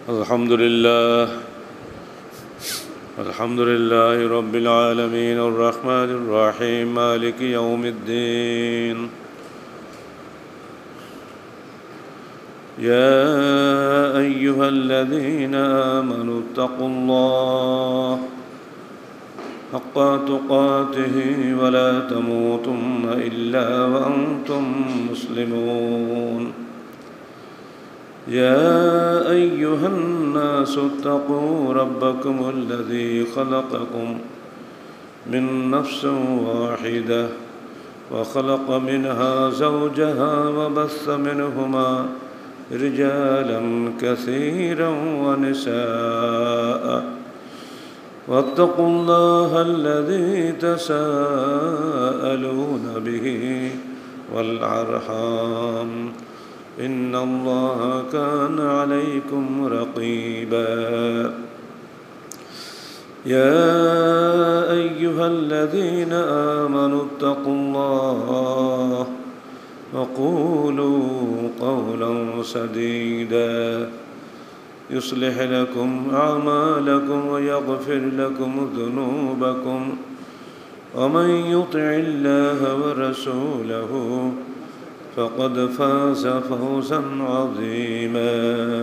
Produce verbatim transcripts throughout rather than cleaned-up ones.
الحمد لله الحمد لله رب العالمين الرحمن الرحيم مالك يوم الدين يا أيها الذين آمنوا اتقوا الله حق تقاته ولا تموتن إلا وأنتم مسلمون يا أيها الناس اتقوا ربكم الذي خلقكم من نفس واحدة وخلق منها زوجها وبث منهما رجالا كثيرا ونساء واتقوا الله الذي تساءلون به والأرحام إن الله كان عليكم رقيبا يا أيها الذين آمنوا اتقوا الله وقولوا قولا سديدا يصلح لكم أعمالكم ويغفر لكم ذنوبكم ومن يطع الله ورسوله فقد فاز فوزا عظيما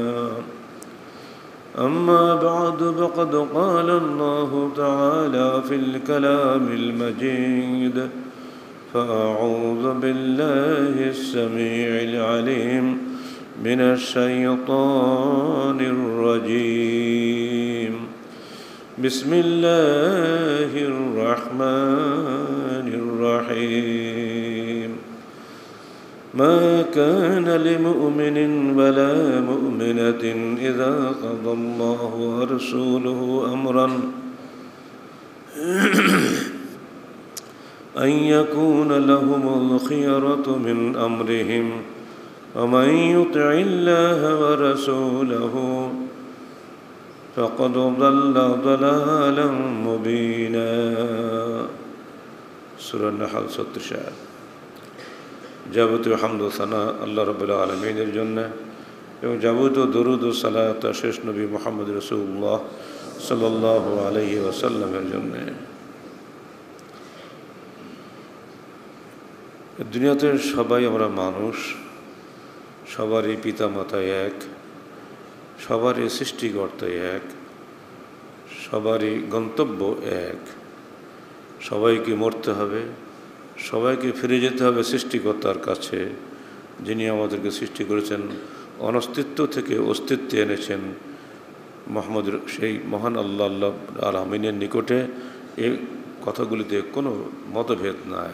أما بعد فقد قال الله تعالى في الكلام المجيد فأعوذ بالله السميع العليم من الشيطان الرجيم بسم الله الرحمن الرحيم ما كان لمؤمن ولا مؤمنة إذا قضى الله ورسوله أمرا أن يكون لهم الخيرة من أمرهم ومن يطع الله ورسوله فقد ضل ضلالا مبينا سورة النحل ستة যাবতীয় হামদ ও সানা আল্লাহ রাব্বুল আলামিনের জন্য এবং যাবতীয় দরুদ ও সালাত শেষ নবী মুহাম্মদ রাসূলুল্লাহ সাল্লাল্লাহু আলাইহি ওয়াসাল্লামের জন্য। দুনিয়াতে সবাই আমরা মানুষ, সবারই পিতামাতা এক, সবারই সৃষ্টিকর্তা এক, সবারই গন্তব্য এক, সবাইকে মরতে হবে, সবাইকে ফিরে যেতে হবে সৃষ্টিকর্তার কাছে, যিনি আমাদেরকে সৃষ্টি করেছেন, অনস্তিত্ব থেকে অস্তিত্বে এনেছেন। মোহাম্মদ সেই মহান আল্লাহ আল্লাহ আলামিনের নিকটে এই কথাগুলিতে কোনো মতভেদ নাই।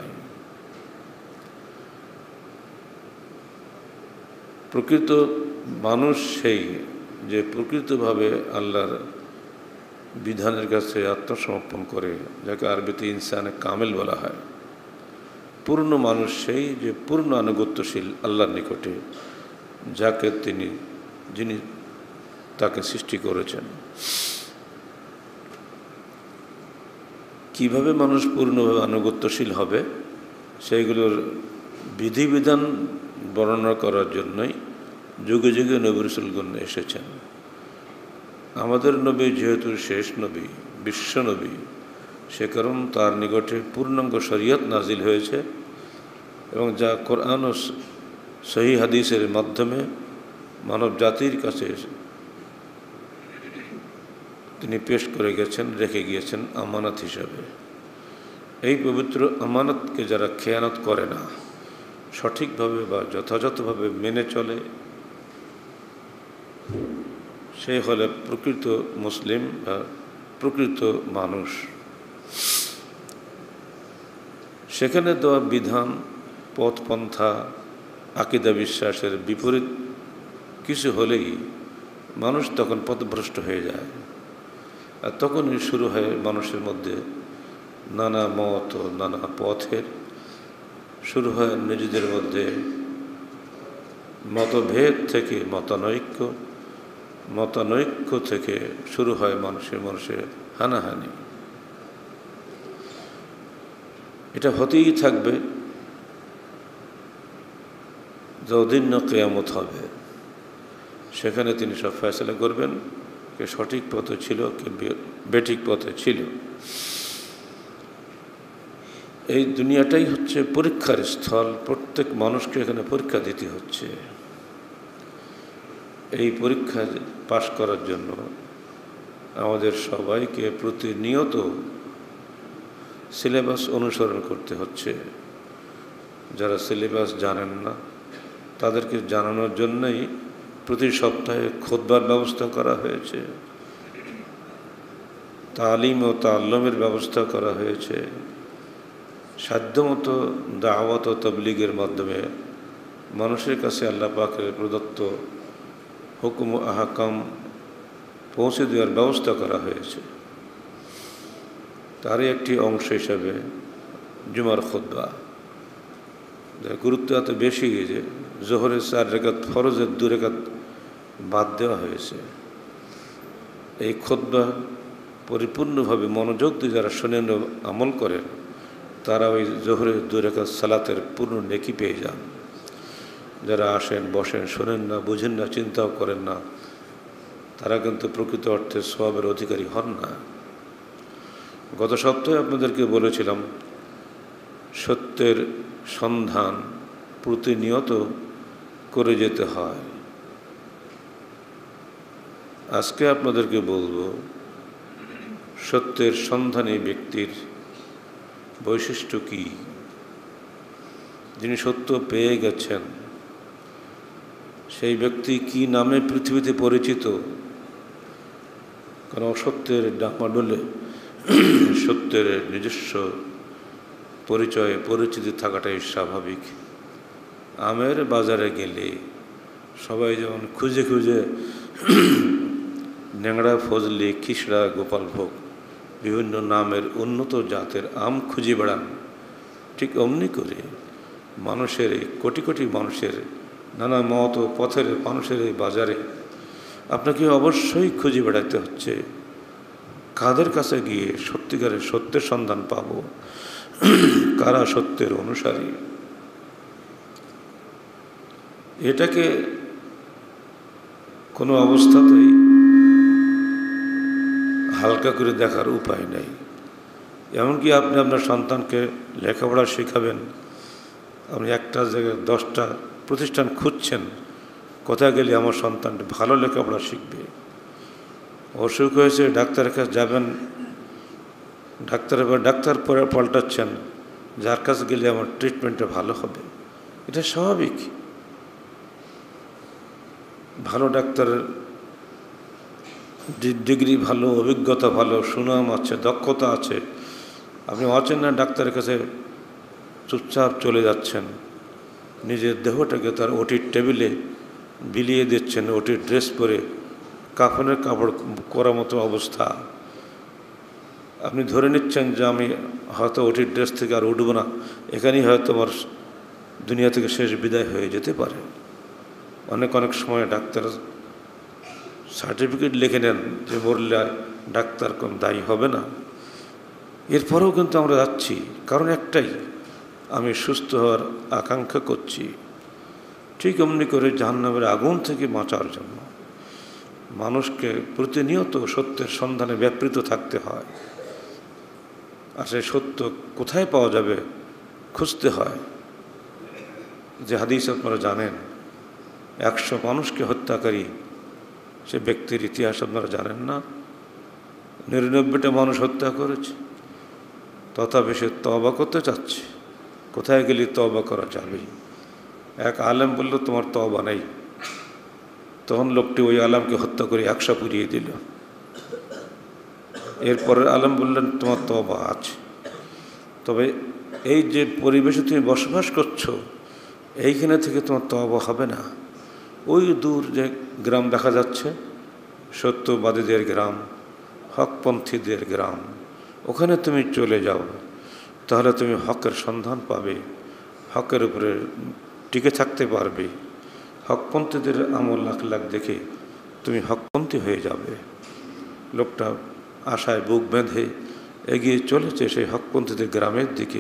প্রকৃত মানুষ সেই যে প্রকৃতভাবে আল্লাহর বিধানের কাছে আত্মসমর্পণ করে, যাকে আরবিতে ইনসানে কামেল বলা হয়। পূর্ণ মানুষ সেই যে পূর্ণ আনুগত্যশীল আল্লাহর নিকটে, যাকে তিনি যিনি তাকে সৃষ্টি করেছেন। কিভাবে মানুষ পূর্ণভাবে আনুগত্যশীল হবে সেইগুলোর বিধিবিধান বর্ণনা করার জন্যই যুগে যুগে নবী রাসূলগণ এসেছেন। আমাদের নবী যেহেতু শেষ নবী, বিশ্ব নবী, সে কারণ তার নিকটে পূর্ণাঙ্গ শরীয়ত নাজিল হয়েছে এবং যা কোরআন ও সহিহ হাদিসের মাধ্যমে মানব জাতির কাছে তিনি পেশ করে গেছেন, রেখে গিয়েছেন আমানত হিসাবে। এই পবিত্র আমানতকে যারা খেয়ানত করে না, সঠিকভাবে বা যথাযথভাবে মেনে চলে, সে হলে প্রকৃত মুসলিম বা প্রকৃত মানুষ। সেখানে দেওয়া বিধান, পথপন্থা, আকীদা বিশ্বাসের বিপরীত কিছু হলেই মানুষ তখন পথভ্রষ্ট হয়ে যায়, আর তখনই শুরু হয় মানুষের মধ্যে নানা মত ও নানা পথের, শুরু হয় নিজেদের মধ্যে মতভেদ থেকে মতানৈক্য, মতানৈক্য থেকে শুরু হয় মানুষের মানুষের হানাহানি। এটা হতেই থাকবে যতদিন না কিয়ামত হবে। সেখানে তিনি সব ফয়সালা করবেন, কে সঠিক পথে ছিল, কে বেঠিক পথে ছিল। এই দুনিয়াটাই হচ্ছে পরীক্ষার স্থল, প্রত্যেক মানুষকে এখানে পরীক্ষা দিতে হচ্ছে। এই পরীক্ষা পাশ করার জন্য আমাদের সবাইকে প্রতিনিয়ত সিলেবাস অনুসরণ করতে হচ্ছে। যারা সিলেবাস জানেন না তাদেরকে জানানোর জন্যই প্রতি সপ্তাহে খুতবার ব্যবস্থা করা হয়েছে, তালিম ও তাল্লুমের ব্যবস্থা করা হয়েছে। সাধ্যমতো দাওয়াত ও তাবলীগের মাধ্যমে মানুষের কাছে আল্লাহ পাকের প্রদত্ত হুকুম ও আহকাম পৌঁছে দেওয়ার ব্যবস্থা করা হয়েছে। তারই একটি অংশ হিসাবে জুমার খুতবা, যার গুরুত্ব এত বেশি যে জোহরের চার রেখাত ফরজের দু রেখাত বাদ দেওয়া হয়েছে। এই খুতবা পরিপূর্ণভাবে মনোযোগ দিয়ে যারা শোনেন ও আমল করেন তারা ওই জোহরের দু রেখাত সালাতের পূর্ণ নেকি পেয়ে যান। যারা আসেন, বসেন, শোনেন না, বুঝেন না, চিন্তাও করেন না, তারা কিন্তু প্রকৃত অর্থে সওয়াবের অধিকারী হন না। গত সপ্তাহে আপনাদেরকে বলেছিলাম সত্যের সন্ধান প্রতিনিয়ত করে যেতে হয়। আজকে আপনাদেরকে বলবো সত্যের সন্ধানী ব্যক্তির বৈশিষ্ট্য কি, যিনি সত্য পেয়ে গেছেন সেই ব্যক্তি কি নামে পৃথিবীতে পরিচিত। কারণ অসত্যের ডামাডোলে সত্যের নিজস্ব পরিচয় পরিচিতি থাকাটাই স্বাভাবিক। আমের বাজারে গেলে সবাই যেমন খুঁজে খুঁজে ন্যাংড়া, ফজলি, খিসড়া, গোপালভোগ বিভিন্ন নামের উন্নত জাতের আম খুঁজে বেড়ান, ঠিক অমনি করে মানুষের এই কোটি কোটি মানুষের নানা মত ও পথের মানুষের এই বাজারে আপনাকে অবশ্যই খুঁজে বেড়াতে হচ্ছে কাদের কাছে গিয়ে সত্যিকারের সত্যের সন্ধান পাব, কারা সত্যের অনুসারী। এটাকে কোনো অবস্থাতেই হালকা করে দেখার উপায় নেই। এমনকি আপনি আপনার সন্তানকে লেখাপড়া শেখাবেন, আপনি একটা জায়গায় দশটা প্রতিষ্ঠান খুঁজছেন, কোথায় গেলে আমার সন্তানটা ভালো লেখাপড়া শিখবে। অসুখ হয়েছে ডাক্তারের কাছে যাবেন, ডাক্তারের বা ডাক্তার পরে পাল্টাচ্ছেন, যার কাছে গেলে আমার ট্রিটমেন্টটা ভালো হবে। এটা স্বাভাবিক। ভালো ডাক্তারের ডিগ্রি ভালো, অভিজ্ঞতা ভালো, সুনাম আছে, দক্ষতা আছে, আপনি অচেনা ডাক্তারের কাছে চুপচাপ চলে যাচ্ছেন, নিজের দেহটাকে তার ওটির টেবিলে বিলিয়ে দিচ্ছেন, ওটির ড্রেস পরে কাফনের কাপড় করার মতো অবস্থা। আপনি ধরে নিচ্ছেন যে আমি হয়তো ওটির ড্রেস থেকে আর উঠব না, এখানেই হয়তো আমার দুনিয়া থেকে শেষ বিদায় হয়ে যেতে পারে। অনেক অনেক সময় ডাক্তার সার্টিফিকেট লিখে নেন যে মরলে ডাক্তার কোন দায়ী হবে না। এরপরেও কিন্তু আমরা যাচ্ছি, কারণ একটাই, আমি সুস্থ হওয়ার আকাঙ্ক্ষা করছি। ঠিক অমনি করে জাহান্নামের আগুন থেকে বাঁচার জন্য মানুষকে প্রতিনিয়ত সত্যের সন্ধানে ব্যাপৃত থাকতে হয়। আর সেই সত্য কোথায় পাওয়া যাবে খুঁজতে হয়। যে হাদিস আপনারা জানেন, একশো মানুষকে হত্যাকারী সে ব্যক্তির ইতিহাস আপনারা জানেন না, নিরানব্বইটা মানুষ হত্যা করেছে, তথাপি সে তওবা করতে চাচ্ছে। কোথায় গেলে তওবা করা যাবে? এক আলেম বলল তোমার তওবা নেই, তখন লোকটি ওই আলেমকে হত্যা করে একশো পুড়িয়ে দিল। এরপরে আলেম বললেন তোমার তওবা আছে, তবে এই যে পরিবেশে তুমি বসবাস করছো এইখানে থেকে তোমার তওবা হবে না। ওই দূর যে গ্রাম দেখা যাচ্ছে, সত্যবাদীদের গ্রাম, হকপন্থীদের গ্রাম, ওখানে তুমি চলে যাও, তাহলে তুমি হকের সন্ধান পাবে, হকের উপরে টিকে থাকতে পারবে। হকপন্থীদের আমল লাখ লাখ দেখে তুমি হকপন্থী হয়ে যাবে। লোকটা আশায় বুক বেঁধে এগিয়ে চলেছে সেই হকপন্থীদের গ্রামের দিকে।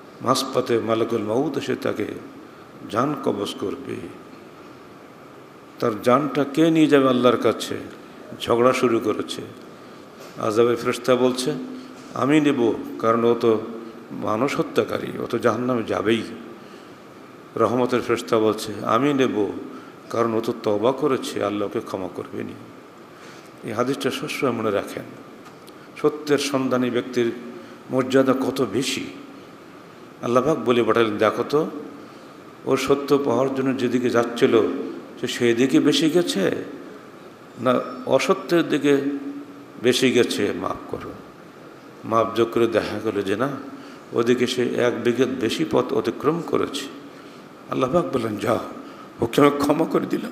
মাঝপথে মালিকুল মউত এসে তাকে জান কবজ করবে। তার জানটা কে নিয়ে যাবে আল্লাহর কাছে, ঝগড়া শুরু করেছে। আযাবের ফেরেশতা বলছে আমি নেব, কারণ ও তো মানুষ হত্যাকারী, ও তো জাহান্নামে যাবেই। রহমতের ফেরেশতা বলছে আমি নেব, কারণ ও তো তওবা করেছে, আল্লাহকে ক্ষমা করবেনি। এই হাদিসটা সবসময় মনে রাখেন। সত্যের সন্ধানী ব্যক্তির মর্যাদা কত বেশি। আল্লাহ পাক বলে পাঠালেন, দেখো তো ও সত্য পাওয়ার জন্য যেদিকে যাচ্ছিল সে সেই দিকে বেশি গেছে না অসত্যের দিকে বেশি গেছে, মাফ করো। মাপ যোগ করে দেখা গেল যে না, ওদিকে সে এক বিঘত বেশি পথ অতিক্রম করেছে। আল্লাহ পাক বললেন যাও, ওকে আমি ক্ষমা করে দিলাম।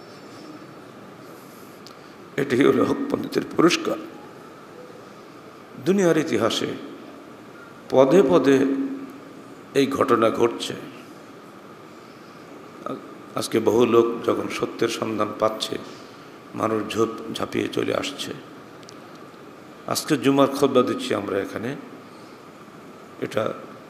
এটি হলো হকপন্থীদের পুরস্কার। দুনিয়ার ইতিহাসে পদে পদে এই ঘটনা ঘটছে। আজকে বহু লোক যখন সত্যের সন্ধান পাচ্ছে, মানুষ ঝোপ ঝাঁপিয়ে চলে আসছে। আজকে জুমার খুতবা দিচ্ছি আমরা এখানে, এটা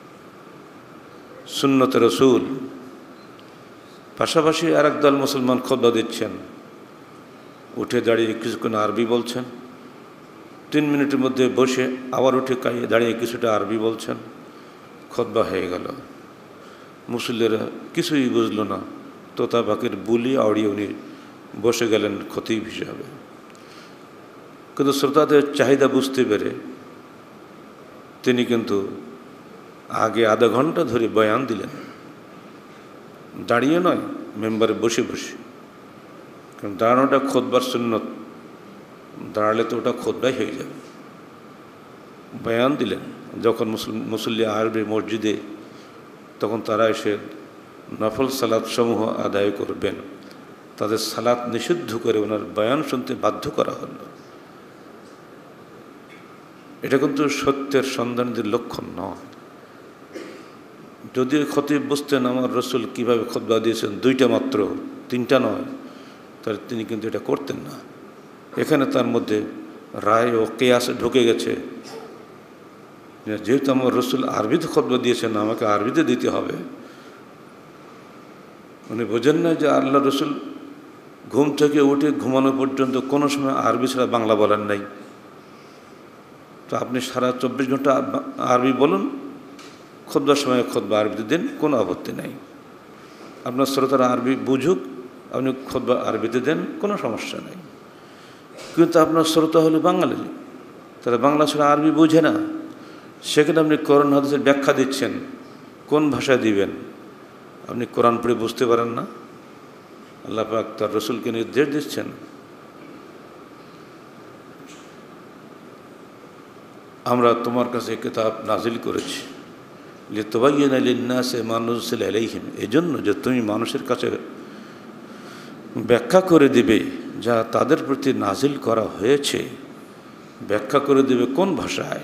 সুন্নতে রসুল। পাশাপাশি আর একদল মুসলমান খুতবা দিচ্ছেন, উঠে দাঁড়িয়ে কিছুক্ষণ আরবি বলছেন, তিন মিনিটের মধ্যে বসে আবার উঠে দাঁড়িয়ে কিছুটা আরবি বলছেন, খুতবা হয়ে গেল। মুসল্লিরা কিছুই বুঝলো না, তোতা পাখির বুলি আউড়িয়ে উনি বসে গেলেন খতিব হিসাবে। কিন্তু শ্রোতাদের চাহিদা বুঝতে পেরে তিনি কিন্তু আগে আধা ঘন্টা ধরে বয়ান দিলেন, দাঁড়িয়ে নয়, মেম্বারে বসে বসে। কারণ দাঁড়ানোটা খুতবার সুন্নত, দাঁড়ালে তো ওটা খুতবাই হয়ে যাবে। বয়ান দিলেন। যখন মুসল্লি আসবে মসজিদে, তখন তারা এসে নফল সালাত সমূহ আদায় করবেন। তাদের সালাত নিষিদ্ধ করে ওনার বয়ান শুনতে বাধ্য করা হলো। এটা কিন্তু সত্যের সন্ধানীদের লক্ষণ নয়। যদি খতিব বুঝতেন আমার রসুল কীভাবে খুতবা দিয়েছেন, দুইটা মাত্র, তিনটা নয়, তাহলে তিনি কিন্তু এটা করতেন না। এখানে তার মধ্যে রায় ও কেয়াসে ঢুকে গেছে। যেহেতু আমার রসুল আরবিতে খুতবা দিয়েছেন, আমাকে আরবিতে দিতে হবে। উনি বোঝেন না যে আল্লাহ রসুল ঘুম থেকে উঠে ঘুমানো পর্যন্ত কোনো সময় আরবি ছাড়া বাংলা বলেন নাই। তো আপনি সারা চব্বিশ ঘন্টা আরবি বলুন, খুতবার সময় খুতবা আরবিতে দিন, কোনো আপত্তি নাই। আপনার শ্রোতারা আরবি বুঝুক, আপনি খুতবা আরবিতে দেন, কোনো সমস্যা নেই। কিন্তু আপনার শ্রোতা হলো বাঙালি, তারা বাংলা ছাড়া আরবি বুঝে না। সেখানে আপনি কোরআন হাদিসের ব্যাখ্যা দিচ্ছেন, কোন ভাষায় দিবেন? আপনি কোরআন পড়ে বুঝতে পারেন না? আল্লাহ পাক তার রসুলকে নির্দেশ দিচ্ছেন, আমরা তোমার কাছে কিতাব নাজিল করেছি লিতুবায়্যিনা লিন-নাসি মা নুযিলা ইলাইহিম, এজন্য যে তুমি মানুষের কাছে ব্যাখ্যা করে দিবে যা তাদের প্রতি নাজিল করা হয়েছে। ব্যাখ্যা করে দিবে কোন ভাষায়?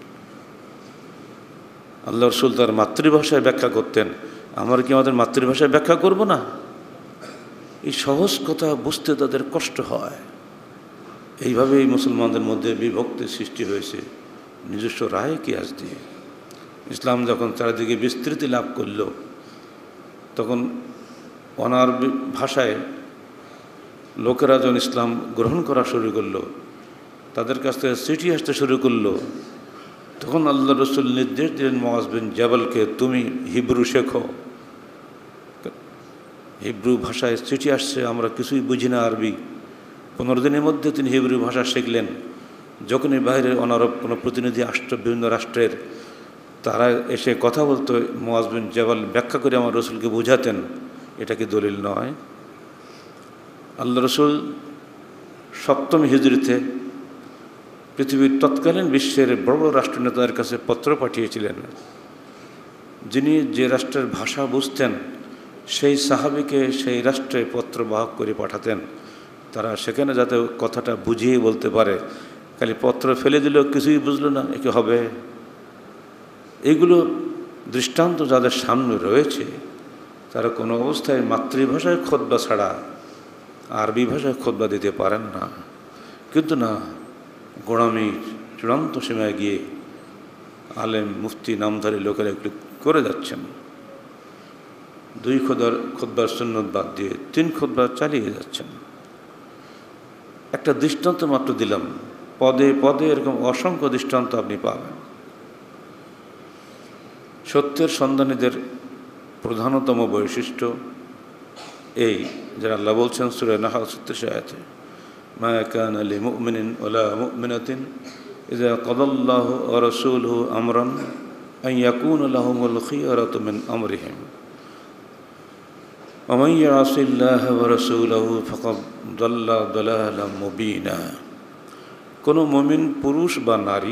আল্লাহ রসুল তার মাতৃভাষায় ব্যাখ্যা করতেন, আমরা কি আমাদের মাতৃভাষায় ব্যাখ্যা করব না? এই সহজ কথা বুঝতে তাদের কষ্ট হয়। এইভাবেই মুসলমানদের মধ্যে বিভক্তি সৃষ্টি হয়েছে নিজস্ব রায় কিয়াস দিয়ে। ইসলাম যখন চারিদিকে বিস্তৃতি লাভ করল, তখন অনারবি ভাষায় লোকেরা যখন ইসলাম গ্রহণ করা শুরু করলো, তাদের কাছ থেকে চিঠি আসতে শুরু করলো, তখন আল্লাহ রসুল নির্দেশ দিলেন মুআজ বিন জাবালকে, তুমি হিব্রু শেখো। হিব্রু ভাষায় চিঠি আসছে, আমরা কিছুই বুঝি না আরবি। পনেরো দিনের মধ্যে তিনি হিব্রু ভাষা শিখলেন। যখনই বাইরের অনারব কোনো প্রতিনিধি আসতো বিভিন্ন রাষ্ট্রের, তারা এসে কথা বলতো, মুআজ বিন জাবাল ব্যাখ্যা করে আমার রসুলকে বোঝাতেন, এটা কি দলিল নয়? আল্লাহ রসুল সপ্তম হিজরিতে পৃথিবীর তৎকালীন বিশ্বের বড় বড় রাষ্ট্রনেতাদের কাছে পত্র পাঠিয়েছিলেন। যিনি যে রাষ্ট্রের ভাষা বুঝতেন, সেই সাহাবীকে সেই রাষ্ট্রে পত্রবাহক করে পাঠাতেন, তারা সেখানে যাতে কথাটা বুঝিয়ে বলতে পারে। খালি পত্র ফেলে দিলেও কিছুই বুঝলো না, একে হবে? এইগুলো দৃষ্টান্ত যাদের সামনে রয়েছে, তারা কোনো অবস্থায় মাতৃভাষায় খুতবা ছাড়া আরবি ভাষায় খুতবা দিতে পারেন না। কিন্তু না, গোড়ামির চূড়ান্ত সীমায় গিয়ে আলেম মুফতি নামধারী লোকেরা এগুলো করে যাচ্ছেন। দুই খুতবার খুতবার সুন্নত বাদ দিয়ে তিন খুতবা চালিয়ে যাচ্ছেন। একটা দৃষ্টান্ত মাত্র দিলাম, পদে পদে এরকম অসংখ্য দৃষ্টান্ত আপনি পাবেন। সত্যের সন্ধানীদের প্রধানতম বৈশিষ্ট্য এই, যারা আল্লাহ বলছেন সূরা নাহল সত্তর আয়াতে, মা কানা লিমুমিনিন ওয়ালা মুমিনাতিন ইযা কাদাল্লাহু ওয়া রাসূলুহু আমরান আন ইয়াকুনা লাহুমুল খিয়ারাতু মিন আমরিহিম ওয়া মান ইয়াসিল্লাহা ওয়া রাসূলাহু ফাকাদ দাল্লা দালালাম মুবিনা। কোনো মুমিন পুরুষ বা নারী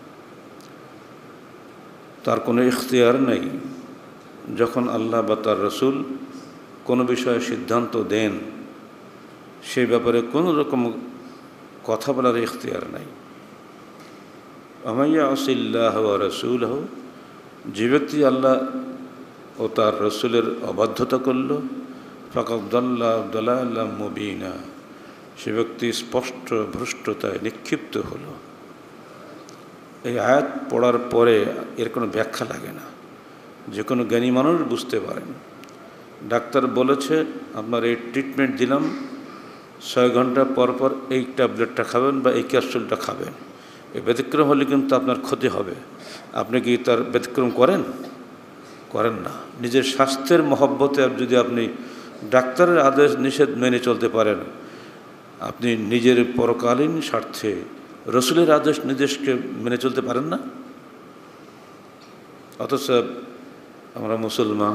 তার কোনো ইখতিয়ার নেই যখন আল্লাহ বা তার রসুল কোনো বিষয়ে সিদ্ধান্ত দেন, সেই ব্যাপারে কোনো রকম কথা বলার ইখতিয়ার নাই। আমাইয়া আসিল্লাহ ওয়া রাসূলহু, যে ব্যক্তি আল্লাহ ও তার রসুলের অবাধ্যতা করল, ফাকাদ দাল্লা দালালাম মুবিনা, সে ব্যক্তি স্পষ্ট ভ্রষ্টতায় নিক্ষিপ্ত হলো। এই আয়াত পড়ার পরে এর কোনো ব্যাখ্যা লাগে না, যে কোনো জ্ঞানী মানুষ বুঝতে পারেন। ডাক্তার বলেছে আপনার এই ট্রিটমেন্ট দিলাম, ছয় ঘন্টা পর পর এই ট্যাবলেটটা খাবেন বা এই ক্যাপসুলটা খাবেন, এই ব্যতিক্রম হলে কিন্তু আপনার ক্ষতি হবে। আপনি কি তার ব্যতিক্রম করেন? করেন না। নিজের স্বাস্থ্যের মহব্বতে যদি আপনি ডাক্তারের আদেশ নিষেধ মেনে চলতে পারেন, আপনি নিজের পরকালীন স্বার্থে রসুলের আদেশ নির্দেশকে মেনে চলতে পারেন না। অথচ আমরা মুসলমান,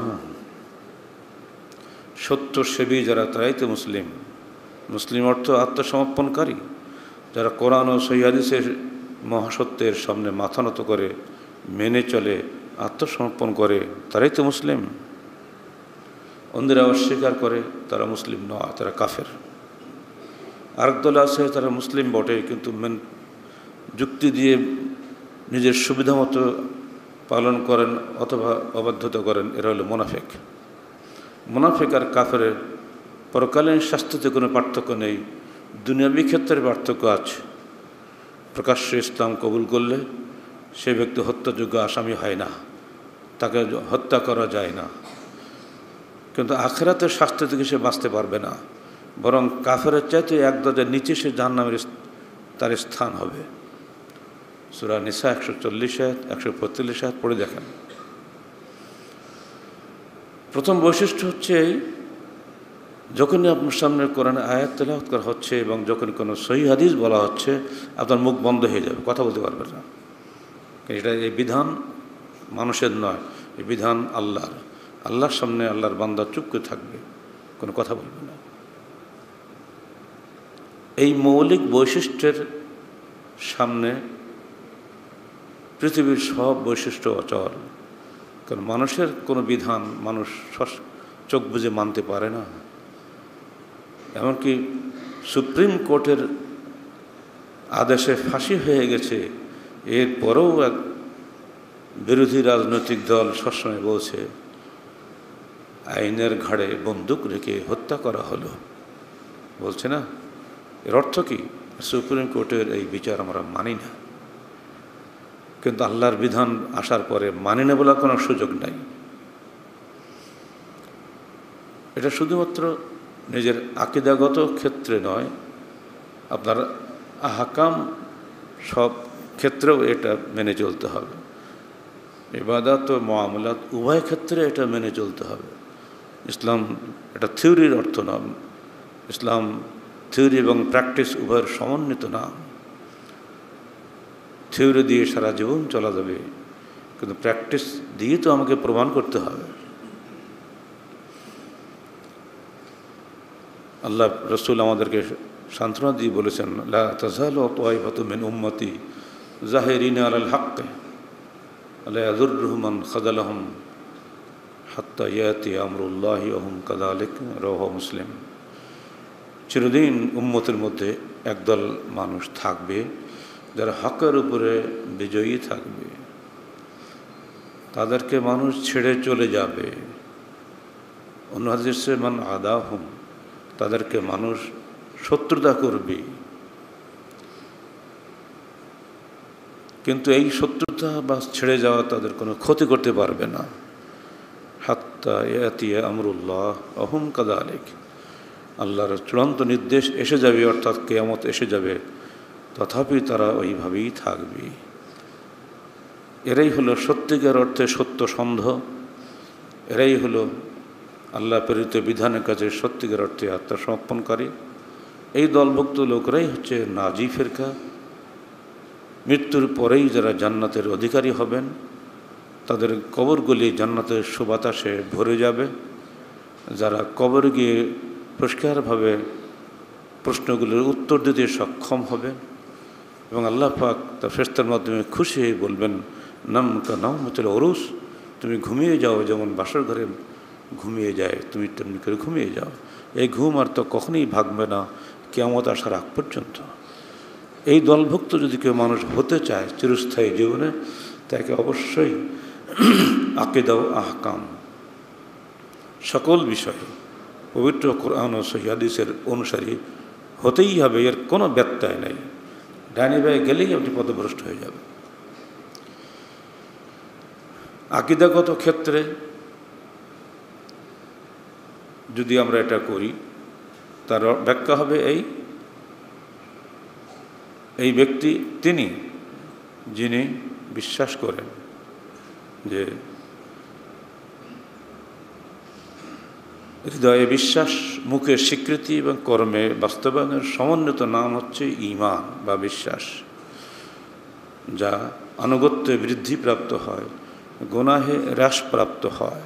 সত্য সেবী যারা তারাই তো মুসলিম। মুসলিম অর্থ আত্মসমর্পণকারী, যারা কোরআন ও সহিহ হাদিসের মহাসত্যের সামনে মাথা নত করে মেনে চলে, আত্মসমর্পণ করে, তারাই তো মুসলিম। অন্যরা অস্বীকার করে তারা মুসলিম নয়, তারা কাফের। আরেক দল আছে তারা মুসলিম বটে, কিন্তু মেন যুক্তি দিয়ে নিজের সুবিধা মতো পালন করেন অথবা অবাধ্যতা করেন, এরা হলো মুনাফিক। মুনাফিক আর কাফেরের পরকালীন শাস্তিতে কোনো পার্থক্য নেই, দুনিয়াবী ক্ষেত্রে পার্থক্য আছে। প্রকাশ্যে ইসলাম কবুল করলে সে ব্যক্তি হত্যাযোগ্য আসামি হয় না, তাকে হত্যা করা যায় না, কিন্তু আখিরাতের শাস্তি থেকে সে বাঁচতে পারবে না, বরং কাফেরের চাইতে এক দরজা নিচে সে জাহান্নামের তার স্থান হবে। সূরা নিসা একশো চল্লিশ আয়াত একশো পঁয়তাল্লিশ আয়াত পড়ে দেখেন। প্রথম বৈশিষ্ট্য হচ্ছে, যখনই আপনার সামনে কোরআনে আয়াত তেলাওয়াত করা হচ্ছে এবং যখন কোনো সহিহ হাদিস বলা হচ্ছে, আপনার মুখ বন্ধ হয়ে যাবে, কথা বলতে পারবেন না। এটা এই বিধান মানুষের নয়, এই বিধান আল্লাহর। আল্লাহর সামনে আল্লাহর বান্দা চুপ করে থাকবে, কোনো কথা বলবে না। এই মৌলিক বৈশিষ্ট্যের সামনে পৃথিবীর সব বৈশিষ্ট্য অচল। কারণ মানুষের কোনো বিধান মানুষ চোখ বুজে মানতে পারে না। এমনকি সুপ্রিম কোর্টের আদেশে ফাঁসি হয়ে গেছে, এরপরেও এক বিরোধী রাজনৈতিক দল সবসময় বলছে আইনের ঘাড়ে বন্দুক রেখে হত্যা করা হলো, বলছে না? এর অর্থ কি? সুপ্রিম কোর্টের এই বিচার আমরা মানি না। কিন্তু আল্লাহর বিধান আসার পরে মানি না বলার কোনো সুযোগ নাই। এটা শুধুমাত্র নিজের আকীদাগত ক্ষেত্রে নয়, আপনার আহকাম সব ক্ষেত্রেও এটা মেনে চলতে হবে। ইবাদত ও মুআমালাত উভয় ক্ষেত্রে এটা মেনে চলতে হবে। ইসলাম এটা থিওরির অর্থ নয়। ইসলাম থিওরি এবং প্র্যাকটিস উভয়ের সমন্বিত নাম। থিওরি দিয়ে সারা জীবন চলা যাবে, কিন্তু প্র্যাকটিস দিয়ে তো আমাকে প্রমাণ করতে হবে। আল্লাহ রসুল আমাদেরকে সান্ত্বনা দিয়ে বলেছেন, লা তাযালু তায়ফাতু মিন উম্মতি যাহিরিনা আলাল হক্ক লা ইয়াযুররুহুম মান খাযালাহুম হাত্তা ইয়াতি আমরুল্লাহি ওয়া হুম কাযালিক, রাওয়াহু মুসলিম। চিরদিন উম্মতের মধ্যে একদল মানুষ থাকবে যারা হকের উপরে বিজয়ী থাকবে, তাদেরকে মানুষ ছেড়ে চলে যাবে। অন্য হাদিসে মান আদাহুম, তাদেরকে মানুষ শত্রুতা করবে। কিন্তু এই শত্রুতা বা ছেড়ে যাওয়া তাদের কোনো ক্ষতি করতে পারবে না। হাত্তা ইয়াতিয়া আমরুল্লাহ অহুম কাযালিক, আল্লাহর চূড়ান্ত নির্দেশ এসে যাবে, অর্থাৎ কিয়ামত এসে যাবে, তথাপি তারা ওইভাবেই থাকবে। এরাই হলো সত্যিকার অর্থে সত্যসন্ধ, এরাই হলো আল্লাহ প্রেরিত বিধানের কাছে সত্যিকার অর্থে আত্মসমর্পণকারী। এই দলভুক্ত লোকরাই হচ্ছে নাজি ফিরকা। মৃত্যুর পরেই যারা জান্নাতের অধিকারী হবেন, তাদের কবরগুলি জান্নাতের সুবাতাসে ভরে যাবে। যারা কবরে গিয়ে পরিষ্কারভাবে প্রশ্নগুলোর উত্তর দিতে সক্ষম হবেন এবং আল্লাহ পাক তার ফেরেশতার মাধ্যমে খুশি হয়ে বলবেন, নাম কা নাওমাতুল উরুস, তুমি ঘুমিয়ে যাও যেমন বাসর ঘরে ঘুমিয়ে যায়, তুমি তেমনি করে ঘুমিয়ে যাও। এই ঘুম আর তো কখনোই ভাগবে না কিয়ামত আসার আগ পর্যন্ত। এই দলভুক্ত যদি কেউ মানুষ হতে চায় চিরস্থায়ী জীবনে, তাকে অবশ্যই আকীদা ও আহকাম সকল বিষয়ে পবিত্র কোরআন ও সহিহ হাদিসের অনুসারী হতেই হবে, এর কোনো ব্যত্যয় নেই। ডাইনি বায়ে গেলেই আপনি পথভ্রষ্ট হয়ে যাবেন। আকীদাগত ক্ষেত্রে যদি আমরা এটা করি, তার ব্যাখ্যা হবে এই এই ব্যক্তি তিনি যিনি বিশ্বাস করেন যে হৃদয়ে বিশ্বাস, মুখের স্বীকৃতি এবং কর্মে বাস্তবায়নের সমন্বিত নাম হচ্ছে ঈমান বা বিশ্বাস, যা আনুগত্যে বৃদ্ধিপ্রাপ্ত হয়, গুনাহে হ্রাসপ্রাপ্ত হয়।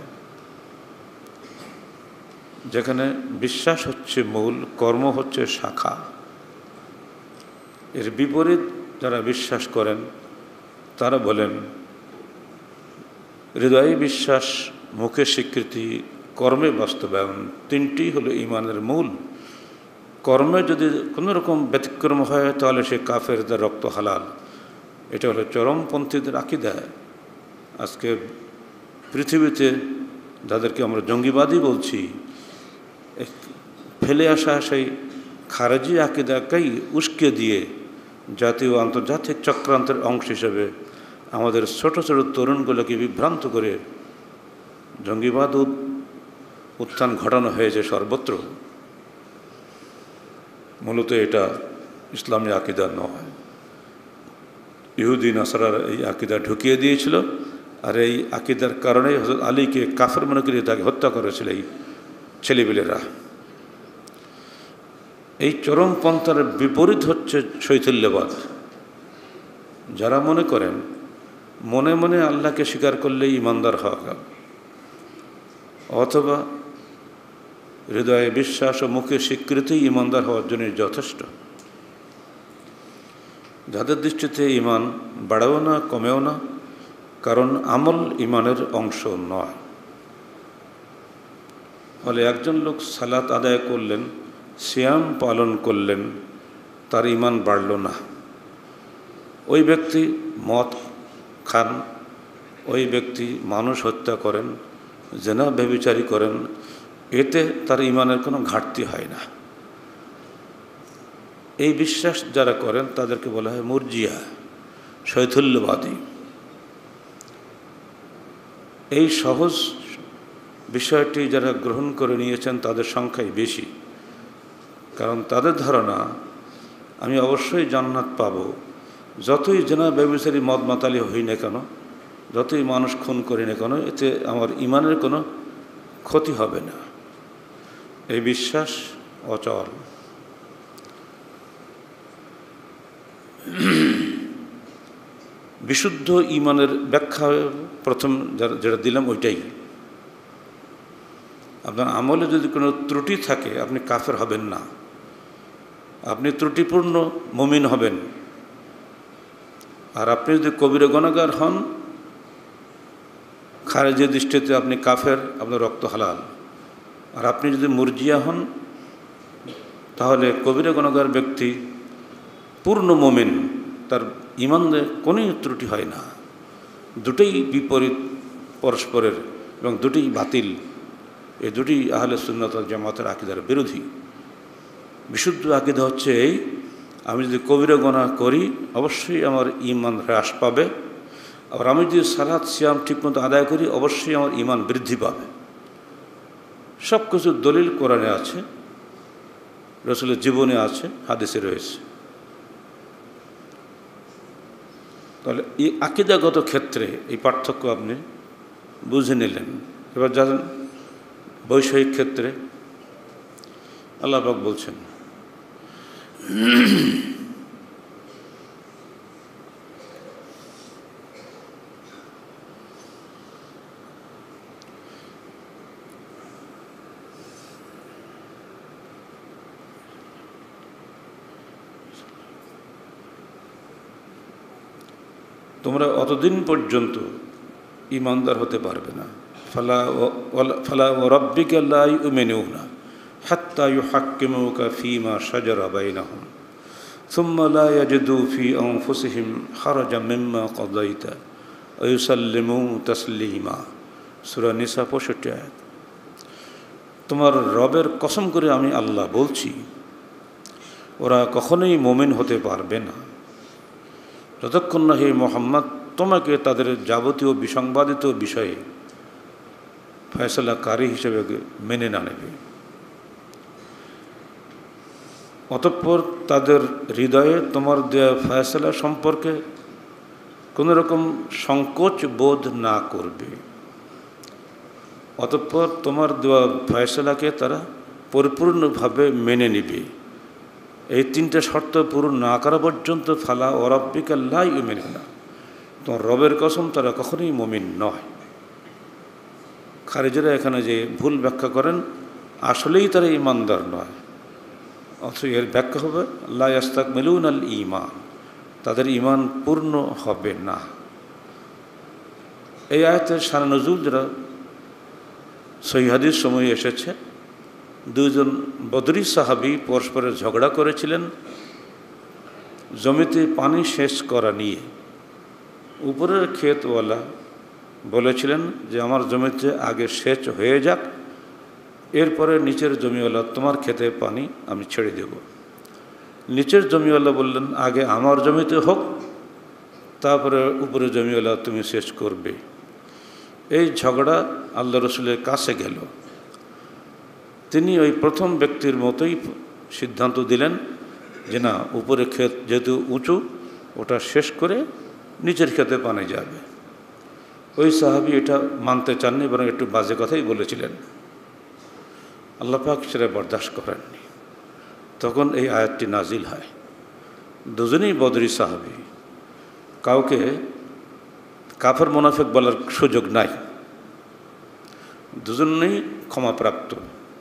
যেখানে বিশ্বাস হচ্ছে মূল, কর্ম হচ্ছে শাখা। এর বিপরীত যারা বিশ্বাস করেন তারা বলেন হৃদয়ে বিশ্বাস, মুখে স্বীকৃতি, কর্মে বাস্তবায়ন, তিনটি হলো ঈমানের মূল। কর্মে যদি কোনো রকম ব্যতিক্রম হয় তাহলে সে কাফেরদের রক্ত হালাল। এটা হলো চরমপন্থীদের আকীদা। আজকে পৃথিবীতে যাদেরকে আমরা জঙ্গিবাদী বলছি, ফেলে আসা সেই খারেজি আকীদাকেই উস্কে দিয়ে জাতীয় আন্তর্জাতিক চক্রান্তের অংশ হিসেবে আমাদের ছোট ছোট তরুণগুলোকে বিভ্রান্ত করে জঙ্গিবাদ উত্থান ঘটানো হয়েছে সর্বত্র। মূলত এটা ইসলামী আকীদা নয়। ইহুদি নাসারার এই আকীদা ঢুকিয়ে দিয়েছিল, আর এই আকীদার কারণেই হযরত আলীকে কাফের মনে করে তাকে হত্যা করেছিল এই ছেলেপিলেরা। এই চরমপন্থার বিপরীত হচ্ছে শৈথিল্যবাদ। যারা মনে করেন মনে মনে আল্লাহকে স্বীকার করলেই ইমানদার হওয়া গেল, অথবা হৃদয়ে বিশ্বাস ও মুখে স্বীকৃতি ইমানদার হওয়ার জন্য যথেষ্ট। যাদের দৃষ্টিতে ইমান বাড়েও না কমেও না, কারণ আমল ইমানের অংশ নয়। ফলে একজন লোক সালাত আদায় করলেন, সিয়াম পালন করলেন, তার ইমান বাড়ল না। ওই ব্যক্তি মদ খান, ওই ব্যক্তি মানুষ হত্যা করেন, জেনা ব্যভিচারী করেন, এতে তার ইমানের কোনো ঘাটতি হয় না। এই বিশ্বাস যারা করেন তাদেরকে বলা হয় মুরজিয়া, শৈথিল্যবাদী। এই সহজ বিষয়টি যারা গ্রহণ করে নিয়েছেন তাদের সংখ্যাই বেশি, কারণ তাদের ধারণা আমি অবশ্যই জান্নাত পাব, যতই জেনা ব্যভিচারী মদ মাতালি হই না কেন, যতই মানুষ খুন করি না কেন, এতে আমার ইমানের কোনো ক্ষতি হবে না। এই বিশ্বাস অচল। বিশুদ্ধ ইমানের ব্যাখ্যা প্রথম যেটা দিলাম ওইটাই। আপনার আমলে যদি কোনো ত্রুটি থাকে আপনি কাফের হবেন না, আপনি ত্রুটিপূর্ণ মুমিন হবেন। আর আপনি যদি কবিরা গুনাহগার হন, খারেজি দৃষ্টিতে আপনি কাফের, আপনার রক্ত হালাল। আর আপনি যদি মুরজিয়া হন, তাহলে কবিরা গুনাহগার ব্যক্তি পূর্ণ মুমিন, তার ইমানে কোনো ত্রুটি হয় না। দুটোই বিপরীত পরস্পরের এবং দুটোই বাতিল। এই দুটি আহলে সুন্নাত ওয়াল জামাতের আকীদার বিরোধী। বিশুদ্ধ আকীদা হচ্ছে এই, আমি যদি কবিরা গুনাহ করি অবশ্যই আমার ঈমান হ্রাস পাবে, আর আমি যদি সালাত সিয়াম ঠিকমতো আদায় করি অবশ্যই আমার ঈমান বৃদ্ধি পাবে। সব কিছু দলিল কোরআনে আছে, রাসূলের জীবনে আছে, হাদিসে রয়েছে। তাহলে এই আকীদাগত ক্ষেত্রে এই পার্থক্য আপনি বুঝে নিলেন। এবার জানেন বৈষয়িক ক্ষেত্রে আল্লাহ পাক বলছেন তোমরা অতদিন পর্যন্ত ঈমানদার হতে পারবে না, ফালা ফালা রাব্বিকা লা ইউমিনুনা হাত্তা ইউহাক্কিমুকা ফীমা শাজারা বাইনাহুম সুম্মা লা ইয়াজিদু ফী আনফুসিহিম হারাজাম মিম্মা কাযাইতা ওয়া ইউসাল্লিমু তাসলিমা। সূরা নিসা পঁয়ষট্টি আয়াত। তোমার রবের কসম করে আমি আল্লাহ বলছি, ওরা কখনোই মুমিন হতে পারবে না যতক্ষণ না হে মুহাম্মদ তোমাকে তাদের যাবতীয় বিসংবাদিত বিষয়ে ফয়সালাকারী হিসেবে মেনে না নেবে। অতঃপর তাদের হৃদয়ে তোমার দেয়া ফয়সালা সম্পর্কে কোনো রকম সংকোচ বোধ না করবে। অতঃপর তোমার দেওয়া ফয়সালাকে তারা পরিপূর্ণভাবে মেনে নেবে। এই তিনটে শর্ত পূরণ না করা পর্যন্ত ফালা ওয়া রাব্বিকা লা ইউমিনুনা, তোমার রবের কসম তারা কখনোই মুমিন নয়। খারিজিরা এখানে যে ভুল ব্যাখ্যা করেন, আসলেই তারা ঈমানদার নয়, অথচ এর ব্যাখ্যা হবে লা ইয়াস্তাকমিলুনাল ঈমান, তাদের ঈমান পূর্ণ হবে না। এই আয়াতের শানে নজুল যারা সহিহ হাদিস সময়ে এসেছে, দুইজন বদরি সাহাবী পরস্পরের ঝগড়া করেছিলেন জমিতে পানি সেচ করা নিয়ে। উপরের ক্ষেতওয়ালা বলেছিলেন যে আমার জমিতে আগে সেচ হয়ে যাক, এরপরে নিচের জমিওয়ালা তোমার ক্ষেতে পানি আমি ছেড়ে দেব। নিচের জমিওয়ালা বললেন আগে আমার জমিতে হোক, তারপরে উপরে জমিওয়ালা তুমি সেচ করবে। এই ঝগড়া আল্লাহ রসুলের কাছে গেল। তিনি ওই প্রথম ব্যক্তির মতোই সিদ্ধান্ত দিলেন যে না, উপরে ক্ষেত যেহেতু উঁচু, ওটা শেষ করে নিচের ক্ষেতে পানি যাবে। ওই সাহাবী এটা মানতে চাননি, বরং একটু বাজে কথাই বলেছিলেন। আল্লাহ পাক সেটা বরদাস্ত করেননি। তখন এই আয়াতটি নাজিল হয়। দুজনেই বদরি সাহাবী, কাউকে কাফের মুনাফিক বলার সুযোগ নাই, দুজনেই ক্ষমাপ্রাপ্ত।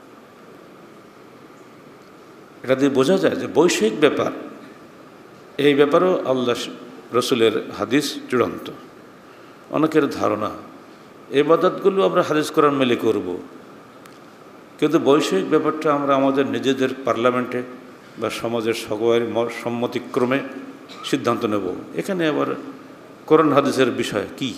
এটা দিয়ে বোঝা যায় যে বৈষয়িক ব্যাপার, এই ব্যাপারেও আল্লাহ রসুলের হাদিস চূড়ান্ত। অনেকের ধারণা ইবাদতগুলো আমরা হাদিস কোরআন মেলে করব, কিন্তু বৈষয়িক ব্যাপারটা আমরা আমাদের নিজেদের পার্লামেন্টে বা সমাজের সকলের সম্মতিক্রমে সিদ্ধান্ত নেব। এখানে আবার কোরআন হাদিসের বিষয় কি?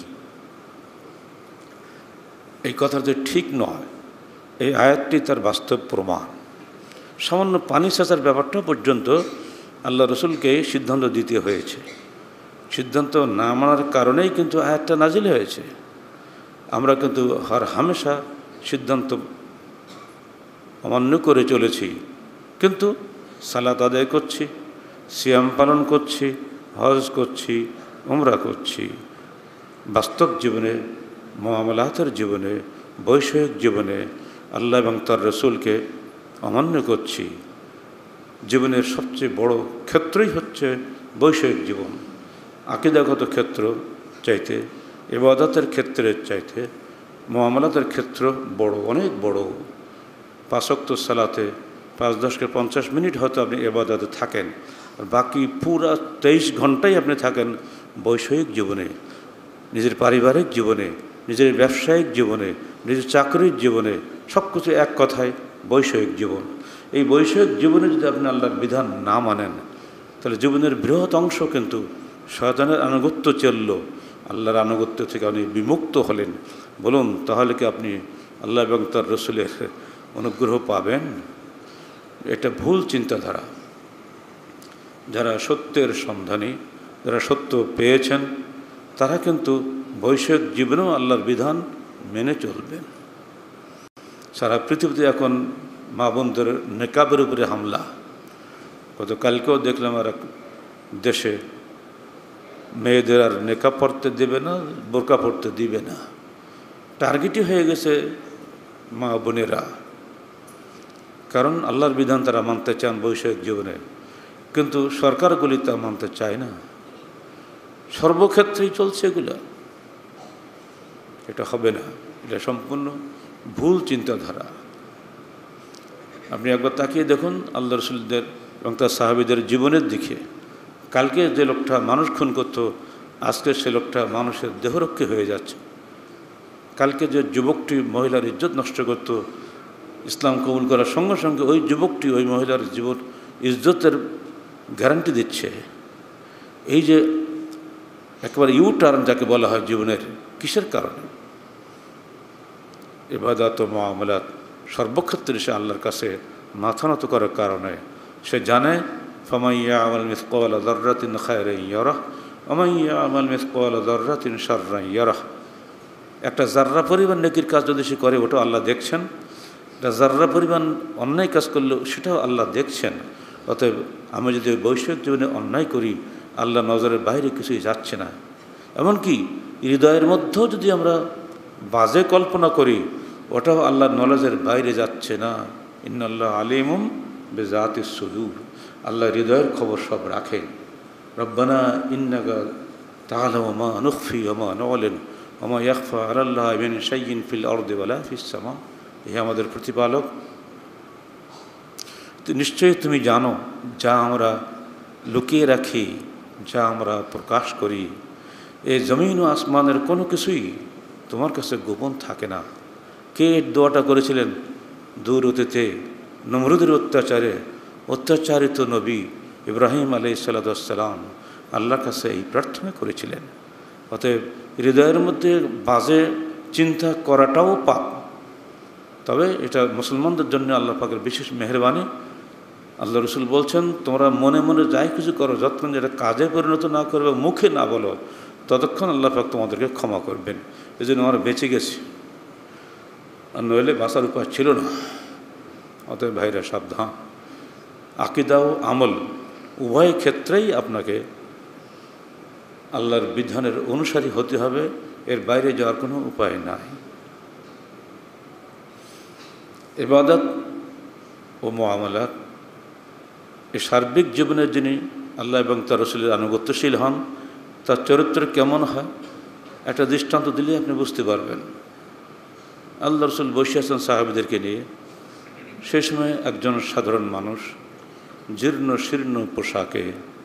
এই কথাটা ঠিক নয়। এই আয়াতটি তার বাস্তব প্রমাণ। সামান্য পানি সেচার ব্যাপারটা পর্যন্ত আল্লাহ রসুলকে সিদ্ধান্ত দিতে হয়েছে। সিদ্ধান্ত না মানার কারণেই কিন্তু আয়াতটা নাজিল হয়েছে। আমরা কিন্তু হর হামেশা সিদ্ধান্ত অমান্য করে চলেছি, কিন্তু সালাত আদায় করছি, সিয়াম পালন করছি, হজ করছি, উমরা করছি। বাস্তব জীবনে, মুআমালাতের জীবনে, বৈষয়িক জীবনে আল্লাহ এবং তার রসুলকে অমান্য করছি। জীবনের সবচেয়ে বড় ক্ষেত্রই হচ্ছে বৈষয়িক জীবন। আকীদাগত ক্ষেত্র চাইতে, ইবাদতের ক্ষেত্রের চাইতে মুআমালাতের ক্ষেত্র বড়, অনেক বড়। পাঁচ ওয়াক্ত সালাতে পাঁচ দশকে পঞ্চাশ মিনিট হয়তো আপনি ইবাদতে থাকেন, আর বাকি পুরা তেইশ ঘন্টাই আপনি থাকেন বৈষয়িক জীবনে, নিজের পারিবারিক জীবনে, নিজের ব্যবসায়িক জীবনে, নিজের চাকরির জীবনে, সব কিছু এক কথায় বৈষয়িক জীবন। এই বৈষয়িক জীবনে যদি আপনি আল্লাহর বিধান না মানেন, তাহলে জীবনের বৃহৎ অংশ কিন্তু শয়তানের আনুগত্য চলল, আল্লাহর আনুগত্য থেকে আপনি বিমুক্ত হলেন। বলুন, তাহলে কি আপনি আল্লাহ এবং তার রসুলের অনুগ্রহ পাবেন? এটা ভুল চিন্তাধারা। যারা সত্যের সন্ধানী, যারা সত্য পেয়েছেন, তারা কিন্তু বৈষয়িক জীবনেও আল্লাহর বিধান মেনে চলবেন। সারা পৃথিবীতে এখন মা বোনদের নেকাবের উপরে হামলা। গতকালকেও দেখলাম আর এক দেশে মেয়েদের আর নেকাব পড়তে দেবে না, বোরকা পড়তে দিবে না। টার্গেটই হয়ে গেছে মা বোনেরা, কারণ আল্লাহর বিধান তারা মানতে চান বৈষয়িক জীবনে, কিন্তু সরকারগুলি তা মানতে চায় না। সর্বক্ষেত্রেই চলছে এগুলো। এটা হবে না, এটা সম্পূর্ণ ভুল চিন্তাধারা। আপনি একবার তাকিয়ে দেখুন আল্লাহ রসুলদের এবং তার সাহাবীদের জীবনের দিকে। কালকে যে লোকটা মানুষ খুন করত, আজকে সে লোকটা মানুষের দেহরক্ষী হয়ে যাচ্ছে। কালকে যে যুবকটি মহিলার ইজ্জত নষ্ট করত, ইসলাম কবুল করার সঙ্গে সঙ্গে ওই যুবকটি ওই মহিলার জীবন ইজ্জতের গ্যারান্টি দিচ্ছে। এই যে একেবারে ইউ টার্ন যাকে বলা হয় জীবনের, কিসের কারণে? ইবাদত ও মুআমালাত সর্বক্ষেত্রে সে আল্লাহর কাছে মাথা নত করার কারণে। সে জানে ফামান ইয়া'মাল মিসকালা যাররাতিন খায়রান ইয়ারাহ ওয়া মান ইয়া'মাল মিসকালা যাররাতিন শাররান ইয়ারাহ। একটা জাররা পরিমাণ নেকির কাজ যদি সে করে, ওটাও আল্লাহ দেখছেন। একটা জাররা পরিমাণ অন্যায় কাজ করলেও সেটাও আল্লাহ দেখছেন। অতএব আমি যদি বৈষয়িক জীবনে অন্যায় করি, আল্লাহ নজরের বাইরে কিছুই যাচ্ছে না। এমনকি হৃদয়ের মধ্যেও যদি আমরা বাজে কল্পনা করি, ওটাও আল্লাহর নলেজের বাইরে যাচ্ছে না। ইন্নাল্লাহ আলিমুম বিযাতিস সুদূর। আল্লাহ হৃদয়ের খবর সব রাখেন। রব্বানা ইন্নাকা তা'লামু মা নুখফি ওয়া মা নু'লিন ওয়া মা ইয়াখফা আলাল্লাহি মিন শাইইন ফিল আরদি ওয়ালা ফিস সামা। হে আমাদের প্রতিপালক, নিশ্চয়ই তুমি জানো যা আমরা লুকিয়ে রাখি, যা আমরা প্রকাশ করি। এই জমিন ও আসমানের কোনো কিছুই তোমার কাছে গোপন থাকে না। কে দোয়াটা করেছিলেন দূর অতীতে নমরুদের অত্যাচারে অত্যাচারিত নবী ইব্রাহিম আলাইহিস সালাম আল্লাহর কাছে এই প্রার্থনা করেছিলেন। অতএব হৃদয়ের মধ্যে বাজে চিন্তা করাটাও পাপ। তবে এটা মুসলমানদের জন্য আল্লাহ পাকের বিশেষ মেহেরবানি। আল্লাহ রসুল বলছেন, তোমরা মনে মনে যাই কিছু করো, যতক্ষণ যেটা কাজে পরিণত না করবে, মুখে না বলো, ততক্ষণ আল্লাহ পাক তোমাদেরকে ক্ষমা করবেন। এই জন্য আমরা বেঁচে গেছি, আর নইলে বাঁচার উপায় ছিল না। অতএব ভাইরা সাবধান। আকীদা ও আমল উভয় ক্ষেত্রেই আপনাকে আল্লাহর বিধানের অনুসারী হতে হবে, এর বাইরে যাওয়ার কোনো উপায় নাই। ইবাদত ও মুআমালাত এই সার্বিক জীবনের যিনি আল্লাহ এবং তার রাসূলের আনুগত্যশীল হন, তার চরিত্র কেমন হয় একটা দৃষ্টান্ত দিলে আপনি বুঝতে পারবেন। আল্লাহ রাসূল বসে আছেন সাহাবীদেরকে নিয়ে। সেই সময় একজন সাধারণ মানুষ জীর্ণ শীর্ণ পোশাকে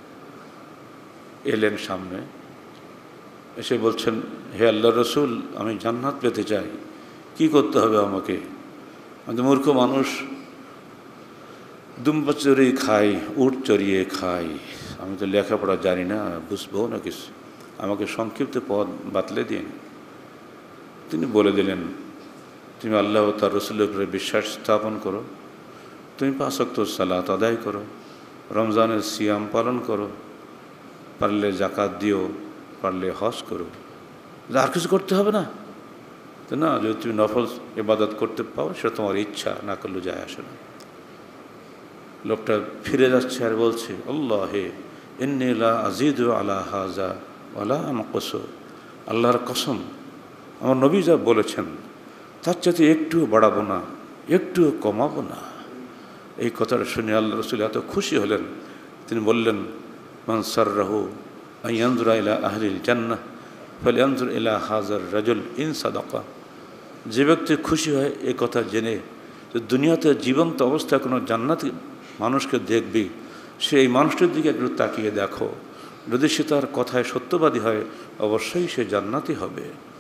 এলেন সামনে, এসে বলছেন, হে আল্লাহর রাসূল, আমি জান্নাত পেতে চাই, কি করতে হবে আমাকে? আমি মূর্খ মানুষ, দুম্বা চড়িয়ে খাই, উট চড়িয়ে খাই, আমি তো লেখাপড়া জানি না, বুঝবো না কিছু, আমাকে সংক্ষিপ্ত পথ বাতলে দিন। তিনি বলে দিলেন, তুমি আল্লাহ ও তার রাসূলের উপরে বিশ্বাস স্থাপন করো, তুমি পাঁচ ওয়াক্ত সালাত আদায় করো, রমজানের সিয়াম পালন করো, পারলে জাকাত দিও, পারলে হজ করো। আর কিছু করতে হবে না তো? না, যদি তুমি নফল ইবাদত করতে পাও সেটা তোমার ইচ্ছা, না করলে যায় আসে না। লোকটা ফিরে যাচ্ছে আর বলছে, আল্লাহে ইন্নী লা আযীদু আলা হাযা ওয়ালা আনকুসু। আল্লাহর কসম, আমার নবী যা বলেছেন তার চাইতে একটুও বাড়াবো না, একটুও কমাবো না। এই কথাটা শুনে আল্লাহ রাসূল এত খুশি হলেন, তিনি বললেন, মান সাররাহু আন ইয়ানজুরা ইলা আহলিল জান্নাহ ফালইয়ানজুর ইলা হাযার রাজুল ইন সাদাকা। যে ব্যক্তি খুশি হয় এই কথা জেনে যে দুনিয়াতে জীবন্ত অবস্থায় কোনো জান্নাতি মানুষকে দেখবি, সে এই মানুষটির দিকে একটু তাকিয়ে দেখো, যদি সে তার কথায় সত্যবাদী হয় অবশ্যই সে জান্নাতি হবে।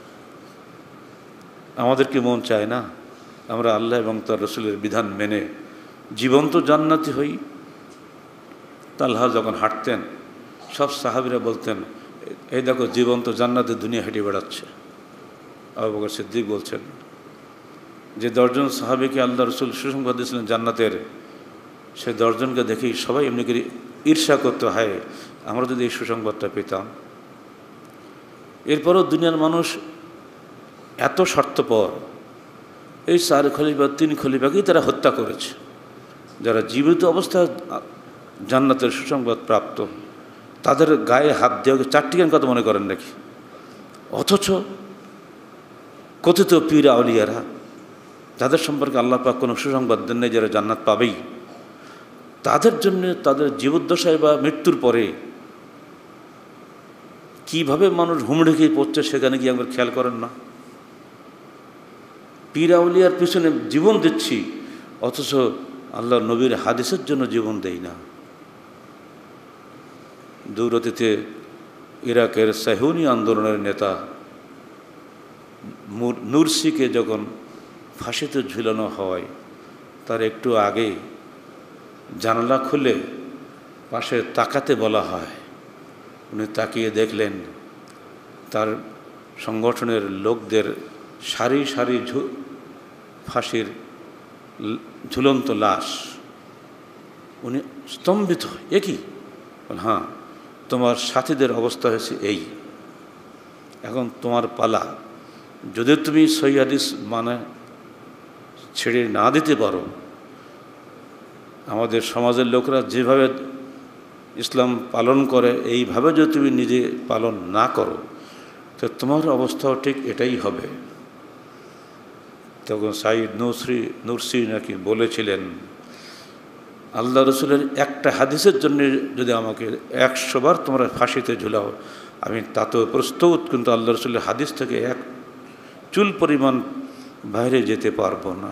আমাদের কি মন চায় না আমরা আল্লাহ এবং তার রাসূলের বিধান মেনে জীবন্ত জান্নাতি হই? তালহা যখন হাঁটতেন সব সাহাবীরা বলতেন, এই দেখো জীবন্ত জান্নাতে দুনিয়া হেঁটে বেড়াচ্ছে। আবু বকর সিদ্দিক বলছেন যে দশজন সাহাবীকে আল্লাহ রাসূল সুসংবাদ দিয়েছিলেন জান্নাতের, সে দশজনকে দেখেই সবাই এমনি করে ঈর্ষা করতে হয়, আমরা যদি এই সুসংবাদটা পেতাম। এরপরও দুনিয়ার মানুষ এত স্বার্থপর, এই চার খলিফা তিন খলিফাকেই তারা হত্যা করেছে, যারা জীবিত অবস্থায় জান্নাতের সুসংবাদ প্রাপ্ত, তাদের গায়ে হাত দেওয়াকে চারটিখান কথা মনে করেন নাকি? অথচ কথিত পীর আউলিয়ারা, যাদের সম্পর্কে আল্লাহ পাক কোনো সুসংবাদ দেন নাই, যারা জান্নাত পাবেই, তাদের জন্য তাদের জীবদ্দশায় বা মৃত্যুর পরে কিভাবে মানুষ হুমড়ি খেয়ে পড়ছে সেখানে গিয়ে একবার খেয়াল করেন না? পীর আউলিয়ার পিছনে জীবন দিচ্ছি, অথচ আল্লাহ নবীর হাদিসের জন্য জীবন দেই না। দূরতীতে ইরাকের সাহুনি আন্দোলনের নেতা নুরসিকে যখন ফাঁসিতে ঝুলানো হয়, তার একটু আগে জানালা খুলে পাশে তাকাতে বলা হয়। উনি তাকিয়ে দেখলেন তার সংগঠনের লোকদের সারি সারি ফাঁসির ঝুলন্ত লাশ। উনি স্তম্ভিত, এ কি? হ্যাঁ, তোমার সাথীদের অবস্থা হয়েছে এই, এখন তোমার পালা। যদি তুমি সহিহ হাদিস মানে ছেড়ে না দিতে পারো, আমাদের সমাজের লোকরা যেভাবে ইসলাম পালন করে এইভাবে যদি তুমি নিজে পালন না করো, তো তোমার অবস্থাও ঠিক এটাই হবে। তখন সাইদ নুরসি নুরসি নাকি বলেছিলেন, আল্লাহ রসুলের একটা হাদিসের জন্য যদি আমাকে একশো বার তোমরা ফাঁসিতে ঝুলাও, আমি তাতেও প্রস্তুত, কিন্তু আল্লাহ রসুলের হাদিস থেকে এক চুল পরিমাণ বাইরে যেতে পারবো না।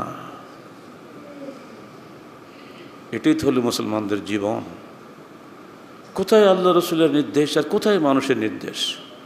এটাই তো হলো মুসলমানদের জীবন। কোথায় আল্লাহ রসুলের নির্দেশ আর কোথায় মানুষের নির্দেশ?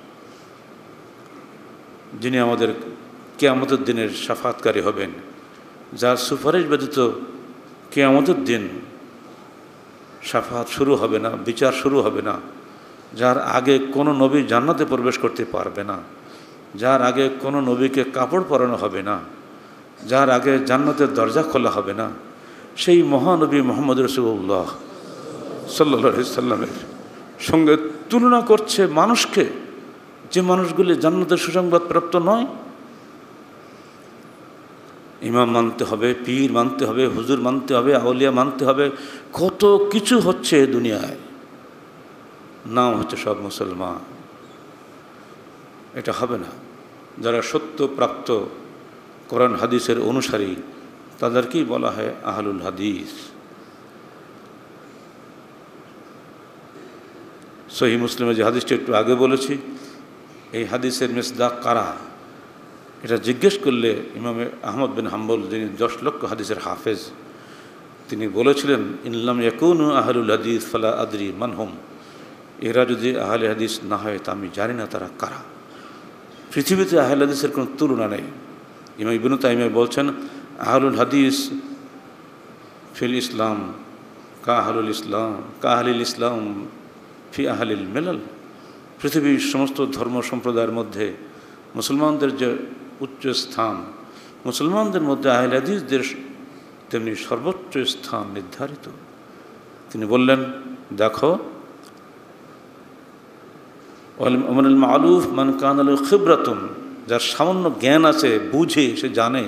যিনি আমাদের কিয়ামতের দিনের শাফাতকারী হবেন, যার সুপারিশ ব্যতীত কিয়ামতের দিন শাফাত শুরু হবে না, বিচার শুরু হবে না, যার আগে কোনো নবী জান্নাতে প্রবেশ করতে পারবে না, যার আগে কোনো নবীকে কাপড় পরানো হবে না, যার আগে জান্নাতের দরজা খোলা হবে না, সেই মহানবী মুহাম্মদ রাসূলুল্লাহ সাল্লাল্লাহু আলাইহি সাল্লামের সঙ্গে তুলনা করছে মানুষকে, যে মানুষগুলি জান্নাতের সুসংবাদ প্রাপ্ত নয়। ইমাম মানতে হবে, পীর মানতে হবে, হুজুর মানতে হবে, আউলিয়া মানতে হবে, কত কিছু হচ্ছে দুনিয়ায়, নাম হচ্ছে সব মুসলমান। এটা হবে না। যারা সত্য প্রাপ্ত কোরআন হাদিসের অনুসারী, তাদেরকেই বলা হয় আহলুল হাদিস। সহিহ মুসলিমে যে হাদিসটা একটু আগে বলেছি, এই হাদিসের মিসদাক কারা, এটা জিজ্ঞেস করলে ইমামে আহমদ বিন হাম্বল, যিনি দশ লক্ষ হাদিসের হাফেজ, তিনি বলেছিলেন, ইনলাম ইয়াকুনু আহলুল হাদিস ফালা আদরি মানহুম, এরা যদি আহলে হাদিস না হয় তা আমি জানি না তারা কারা। পৃথিবীতে আহলে হাদিসের কোনো তুলনা নেই। ইমাম ইবনে তাইমিয়া বলছেন, আহলুল হাদিস ফিল ইসলাম কা আহলুল ইসলাম কা আহলিল ইসলাম ফি আহলিল মিলাল। পৃথিবীর সমস্ত ধর্ম সম্প্রদায়ের মধ্যে মুসলমানদের যে উচ্চ স্থান, মুসলমানদের মধ্যে আহলে হাদিসদের তেমনি সর্বোচ্চ স্থান নির্ধারিত। তিনি বললেন, দেখো, মিনাল মা'লুফ মান কানা লাহু খিবরাতুন, যার সামান্য জ্ঞান আছে, বুঝে, সে জানে,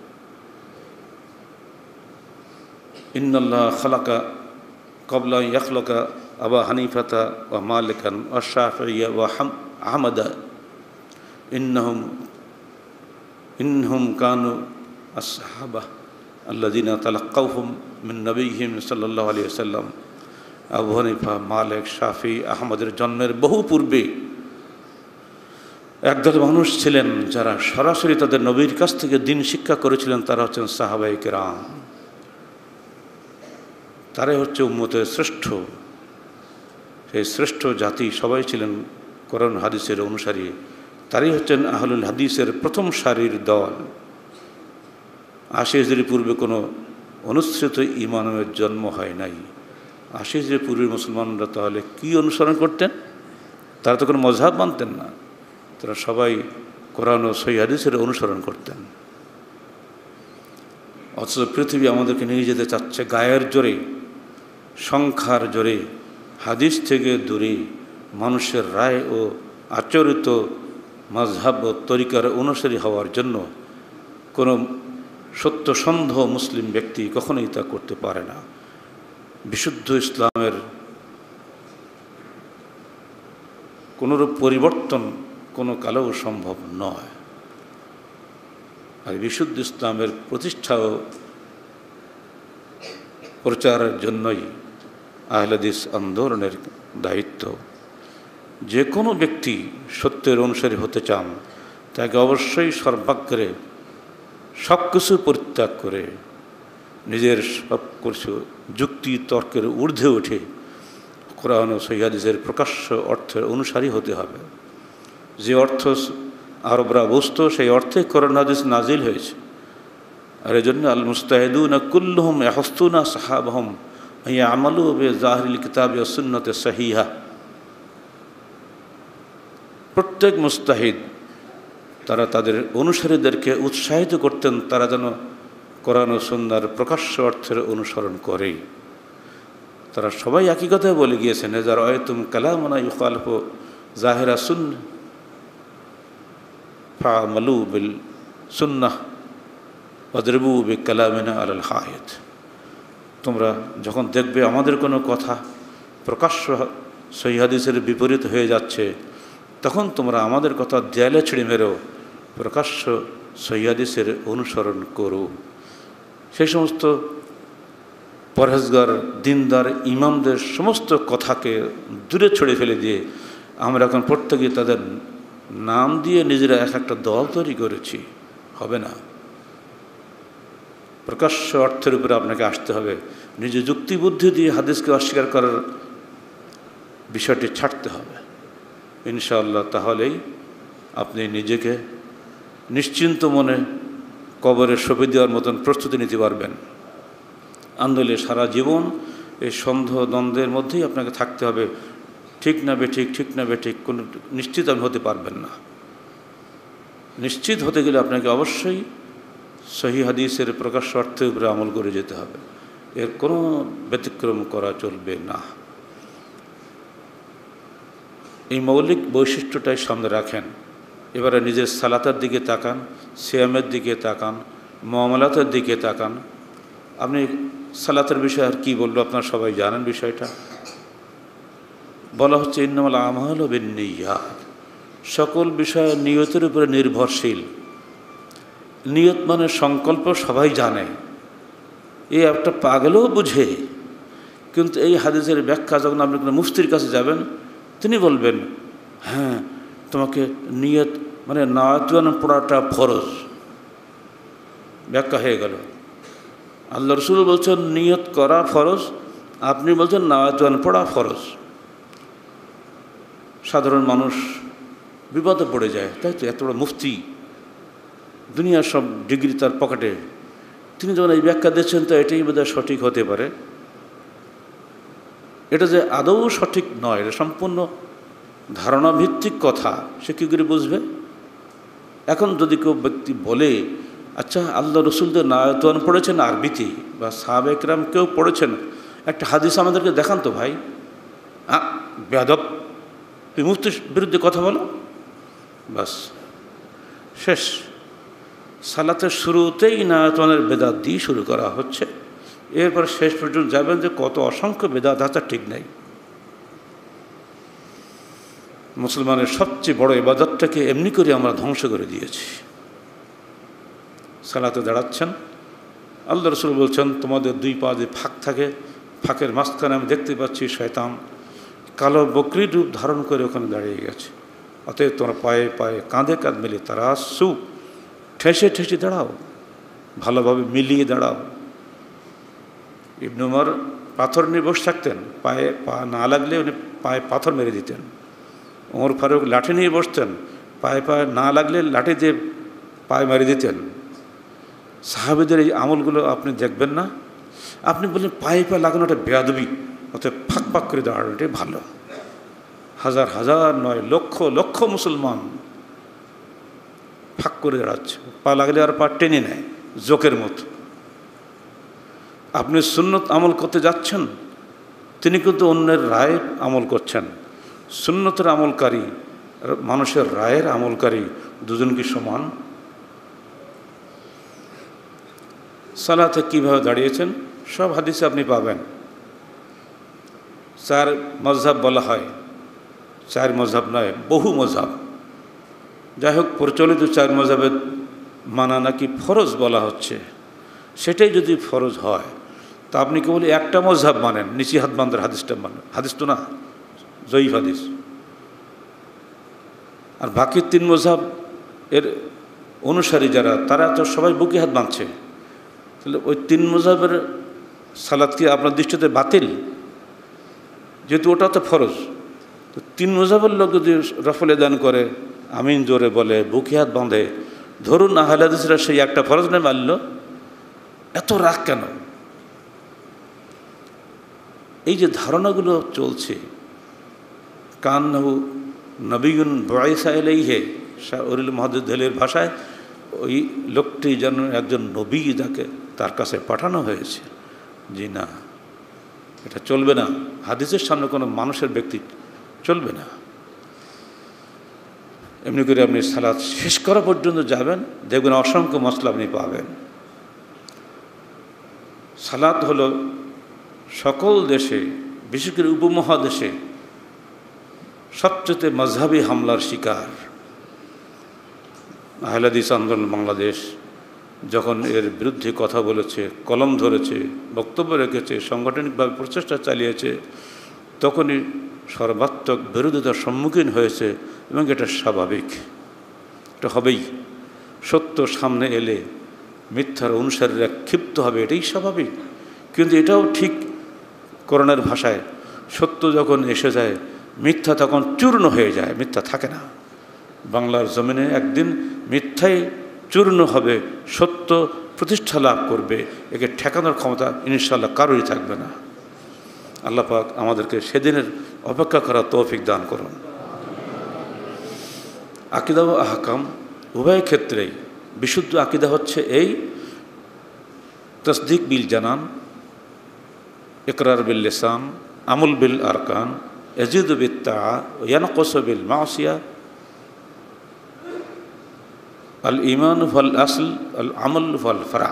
ইন্নাল্লাহ খালাকা ক্বাবলা ইয়াখলাকা আবা হানিফাতা ওয়া মালিকান ওয়া শাফিঈয়া ওয়া আহমাদা ইন্নাহুম ইন্নাহুম কানু আসহাবা আল্লাযিনা তালাক্কাউহুম মিন নবিয়্যিহিম সাল্লাল্লাহু আলাইহি ওয়াসাল্লাম। আবু হানিফা, মালিক, শাফি, আহমদের জন্মের বহু পূর্বে একদল মানুষ ছিলেন যারা সরাসরি তাদের নবীর কাছ থেকে দিন শিক্ষা করেছিলেন। তারা হচ্ছেন সাহাবায়ে কেরাম। তারাই হচ্ছে উম্মতের শ্রেষ্ঠ। সেই শ্রেষ্ঠ জাতি সবাই ছিলেন কোরআন হাদিসের অনুসারী। তারাই হচ্ছেন আহলুল হাদিসের প্রথম সারির দল। আশি হিজরি পূর্বে কোনো অনুসৃত ইমানের জন্ম হয় নাই। আশি হিজরি পূর্বের মুসলমানরা তাহলে কি অনুসরণ করতেন? তারা তো কোনো মযহাব মানতেন না, তারা সবাই কোরআন ও সহিহ হাদিসের অনুসরণ করতেন। অথচ পৃথিবী আমাদেরকে নিয়ে যেতে চাচ্ছে গায়ের জোরে, সংখ্যার জোরে, হাদিস থেকে দূরে, মানুষের রায় ও আচরিত মাযহাব ও তরিকার অনুসারী হওয়ার জন্য কোনো সত্যসন্ধ মুসলিম ব্যক্তি কখনোই তা করতে পারে না। বিশুদ্ধ ইসলামের কোনোরূপ পরিবর্তন কোনো কালেও সম্ভব নয়। আর বিশুদ্ধ ইসলামের প্রতিষ্ঠা ও প্রচারের জন্যই আহলে হাদিস আন্দোলনের দায়িত্ব। যে কোনো ব্যক্তি সত্যের অনুসারী হতে চান তাকে অবশ্যই সর্বাগ্রে সব কিছু পরিত্যাগ করে নিজের সব কিছু যুক্তি তর্কের ঊর্ধ্বে উঠে কোরআন ও সহিহ হাদিসের প্রকাশ্য অর্থের অনুসারী হতে হবে। যে অর্থ আরবরা বুঝত সেই অর্থে কোরআন হাদিস নাজিল হয়েছে। আর এই জন্য আল মুস্তাহিদুনা কুল্লুহুম ইয়াহসুনা সাহাবাহুম ইয়ামালু বিজাহিরিল কিতাবি ওয়াস সুন্নতি সহিহা। প্রত্যেক মুস্তাহিদ তারা তাদের অনুসারীদেরকে উৎসাহিত করতেন তারা যেন কোরআন ও সুন্নাহর প্রকাশ্য অর্থের অনুসরণ করে। তারা সবাই একই কথা বলে গিয়েছেন, যারা আয়াতুম কালামুনা ইউখালিফু জাহিরা সুন্নাহ ফা'মালু বিল সুন্নাহ ওয়াদরিবু বিকালামিনা আলাল হায়াত। তোমরা যখন দেখবে আমাদের কোনো কথা প্রকাশ্য সহিহ হাদিসের বিপরীত হয়ে যাচ্ছে, তখন তোমরা আমাদের কথা দেয়ালে ছিঁড়ে মেরো, প্রকাশ্য সহিহ হাদিসের অনুসরণ করো। সেই সমস্ত পরহেজগার দিনদার ইমামদের সমস্ত কথাকে দূরে ছড়ে ফেলে দিয়ে আমরা এখন প্রত্যেকে তাদের নাম দিয়ে নিজেরা এক একটা দল তৈরি করেছি, হবে না। প্রকাশ্য অর্থের উপরে আপনাকে আসতে হবে। নিজে যুক্তিবুদ্ধি দিয়ে হাদিসকে অস্বীকার করার বিষয়টি ছাড়তে হবে ইনশাআল্লাহ। তাহলেই আপনি নিজেকে নিশ্চিন্ত মনে কবরে শোভে দেওয়ার মতন প্রস্তুতি নিতে পারবেন। আন্দোলনে সারা জীবন এই সন্দেহ দ্বন্দ্বের মধ্যেই আপনাকে থাকতে হবে। ঠিক না বেঠিক, ঠিক না বেঠিক, কোনো নিশ্চিত আপনি হতে পারবেন না। নিশ্চিত হতে গেলে আপনাকে অবশ্যই সহিহ হাদিসের প্রকাশ্য অর্থের উপরে আমল করে যেতে হবে, এর কোনো ব্যতিক্রম করা চলবে না। এই মৌলিক বৈশিষ্ট্যটাই সামনে রাখেন। এবারে নিজের সালাতের দিকে তাকান, সিয়ামের দিকে তাকান, মুআমালাতের দিকে তাকান। আপনি সালাতের বিষয়ে আর কী বললো আপনারা সবাই জানেন বিষয়টা। বলা হচ্ছে ইন্নামাল আমালু বিন্নিয়াত, সকল বিষয় নিয়তের উপরে নির্ভরশীল। নিয়ত মানে সংকল্প সবাই জানে, এই একটা পাগলও বুঝে। কিন্তু এই হাদিসের ব্যাখ্যা যখন আপনি কোনো মুফতির কাছে যাবেন, তিনি বলবেন হ্যাঁ তোমাকে নিয়ত মানে নাওয়াতুন পড়াটা ফরজ। ব্যাখ্যা হয়ে গেল। আল্লাহ রসুল বলছেন নিয়ত করা ফরজ, আপনি বলছেন নাওয়াতুন পড়া ফরজ। সাধারণ মানুষ বিপদে পড়ে যায়, তাই তো। এত বড় মুফতি, দুনিয়ার সব ডিগ্রি তার পকেটে, তিনি যখন এই ব্যাখ্যা দিচ্ছেন তো এটাই বোধহয় সঠিক হতে পারে। এটা যে আদৌ সঠিক নয়, এটা সম্পূর্ণ ধারণাভিত্তিক কথা, সে কী করে বুঝবে? এখন যদি কেউ ব্যক্তি বলে আচ্ছা আল্লাহ রসুলদের নায়াতুন পড়েছেন আরবিতে বা সাহাবা একরাম কেউ পড়েছেন, একটা হাদিস আমাদেরকে দেখান তো ভাই। আ বেয়াদব, তুই মুফতির বিরুদ্ধে কথা বলো, বাস শেষ। সালাতের শুরুতেই নায়াতুনের বেদাত দিয়ে শুরু করা হচ্ছে, এরপর শেষ পর্যন্ত যাবেন যে কত অসংখ্য বেদাত আছে ঠিক নেই। মুসলমানের সবচেয়ে বড় ইবাদতটাকে এমনি করে আমরা ধ্বংস করে দিয়েছি। সালাতে দাঁড়াচ্ছেন, আল্লাহ রসুল বলছেন তোমাদের দুই পা যে ফাঁক থাকে, ফাঁকের মাঝখানে আমি দেখতে পাচ্ছি শয়তান কালো বকরির রূপ ধারণ করে ওখানে দাঁড়িয়ে গেছে। অতএব তোমরা পায়ে পায়ে কাঁধে কাঁধ মিলিয়ে তারা সু ঠেসে ঠেসে দাঁড়াও, ভালোভাবে মিলিয়ে দাঁড়াও। ইবনে উমর পাথর নিয়ে বসে থাকতেন, পায়ে পা না লাগলে উনি পায়ে পাথর মেরে দিতেন। ওমর ফারুক লাঠি নিয়ে বসতেন, পায়ে পায়ে না লাগলে লাঠি দিয়ে পায়ে মেরে দিতেন। সাহাবীদের এই আমলগুলো আপনি দেখবেন না। আপনি বললেন পায়ে পায়ে লাগানোটা বেয়াদবি, অতএব ফাঁক ফাঁক করে দাঁড়ানোটাই ভালো। হাজার হাজার নয় লক্ষ লক্ষ মুসলমান ফাঁক করে দাঁড়াচ্ছে, পা লাগলে আর পা টেনে নেয় জোকের মতো। আপনি সুন্নত আমল করতে যাচ্ছেন, তিনি কিন্তু অন্যের রায় আমল করছেন। সুন্নতের আমলকারী মানুষের রায়ের আমলকারী দুজন কি সমান? সালাতে কীভাবে দাঁড়িয়েছেন সব হাদিসে আপনি পাবেন। চার মজহাব বলা হয়, চার মজহাব নয়, বহু মজহাব। যাই হোক, প্রচলিত চার মজহাবের মানা নাকি ফরজ বলা হচ্ছে। সেটাই যদি ফরজ হয় তা আপনি কেবল একটা মজহাব মানেন, নিচি হাত বান্ধার হাদিসটা মানেন। হাদিস তো না, জয়ীফ হাদিস। আর বাকি তিন মজহাব এর অনুসারী যারা, তারা তো সবাই বুকে হাত বাঁধছে। তাহলে ওই তিন মজহাবের সালাত কি আপনার দৃষ্টিতে বাতিল? যেহেতু ওটা তো ফরজ, তো তিন মজহাবের লোক যদি রফলে দান করে, আমিন জোরে বলে, বুকে হাত বাঁধে, ধরুন আহলে হাদিসরা সেই একটা ফরজ নয় মানল, এত রাগ কেন? এই যে ধারণাগুলো চলছে, কান্নাহু নবীন বয়সা এলাইহে, শাহ উরুল মুহাদ্দিসের ভাষায় ওই লোকটি যেন একজন নবী, যাকে তার কাছে পাঠানো হয়েছে। জি না, এটা চলবে না। হাদিসের সামনে কোনো মানুষের ব্যক্তি চলবে না। এমনি করে আপনি সালাত শেষ করা পর্যন্ত যাবেন, দেখবেন অসংখ্য মসলা আপনি পাবেন। সালাত হলো সকল দেশে, বিশেষ করে উপমহাদেশে সবচেয়ে মজহাবি হামলার শিকার। আহলে হাদিস আন্দোলন বাংলাদেশ যখন এর বিরুদ্ধে কথা বলেছে, কলম ধরেছে, বক্তব্য রেখেছে, সাংগঠনিকভাবে প্রচেষ্টা চালিয়েছে, তখনই সর্বাত্মক বিরোধিতার সম্মুখীন হয়েছে। এবং এটা স্বাভাবিক, এটা হবেই। সত্য সামনে এলে মিথ্যার অনুসারীরা ক্ষিপ্ত হবে, এটাই স্বাভাবিক। কিন্তু এটাও ঠিক কোরআনের ভাষায়, সত্য যখন এসে যায় মিথ্যা তখন চূর্ণ হয়ে যায়, মিথ্যা থাকে না। বাংলার জমিনে একদিন মিথ্যাই চূর্ণ হবে, সত্য প্রতিষ্ঠা লাভ করবে। একে ঠেকানোর ক্ষমতা ইনশাআল্লাহ কারোরই থাকবে না। আল্লাহ পাক আমাদেরকে সেদিনের অপেক্ষা করার তৌফিক দান করুন। আকিদা ও আহকাম উভয় ক্ষেত্রেই বিশুদ্ধ আকিদা হচ্ছে এই তসদিক বিল জানান, ইকরার বিল লিসান, আমল বিল আরকান, ইয়াজিদু বিত তাআ ওয়া ইয়ানকুসু বিল মাসিয়া, আল ঈমান ফাল আসল, আল আমল ফাল ফারা।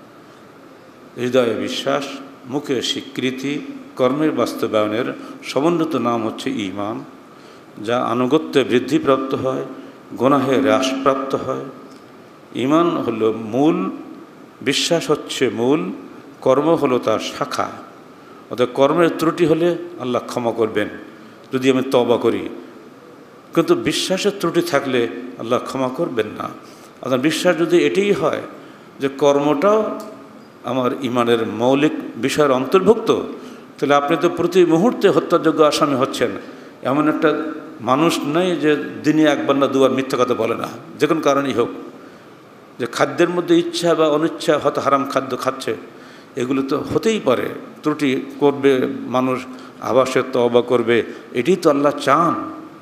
হৃদয়ে বিশ্বাস, মুখে স্বীকৃতি, কর্মের বাস্তবায়নের সমন্বিত নাম হচ্ছে ঈমান, যা আনুগত্যে বৃদ্ধিপ্রাপ্ত হয়, গুনাহে হ্রাসপ্রাপ্ত হয়। ঈমান হলো মূল, বিশ্বাস হচ্ছে মূল, কর্ম হলো তার শাখা। অর্থাৎ কর্মের ত্রুটি হলে আল্লাহ ক্ষমা করবেন যদি আমি তওবা করি, কিন্তু বিশ্বাসের ত্রুটি থাকলে আল্লাহ ক্ষমা করবেন না। অর্থাৎ বিশ্বাস যদি এটাই হয় যে কর্মটাও আমার ঈমানের মৌলিক বিষয়ের অন্তর্ভুক্ত, তাহলে আপনি তো প্রতি মুহূর্তে হত্যাযোগ্য আসামি হচ্ছেন। এমন একটা মানুষ নেই যে দিনে একবার না দুবার মিথ্যা কথা বলে না, যে কোনো কারণেই হোক। যে খাদ্যের মধ্যে ইচ্ছা বা অনিচ্ছা হয়তো হারাম খাদ্য খাচ্ছে, এগুলো তো হতেই পারে, ত্রুটি করবে মানুষ, আবার সে তওবা করবে। এটি তো আল্লাহ চান।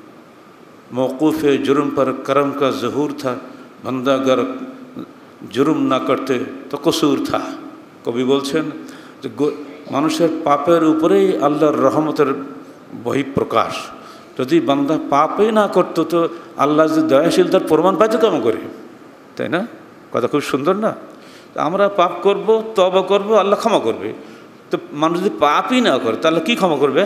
মওকুফে জুরুম পর করম কা জহুর থা, বন্দা अगर জুরুম না করতে তো কসুর থা। কবি বলছেন যে মানুষের পাপের উপরেই আল্লাহর রহমতের বহিঃপ্রকাশ। যদি বান্দা পাপই না করতো তো আল্লাহ যে দয়াশীল তার প্রমাণ পাইতো কেমন করে, তাই না? কথা খুব সুন্দর না? আমরা পাপ করব, তওবা করব, আল্লাহ ক্ষমা করবে। তো মানুষ যদি পাপই না করে তাহলে কি ক্ষমা করবে?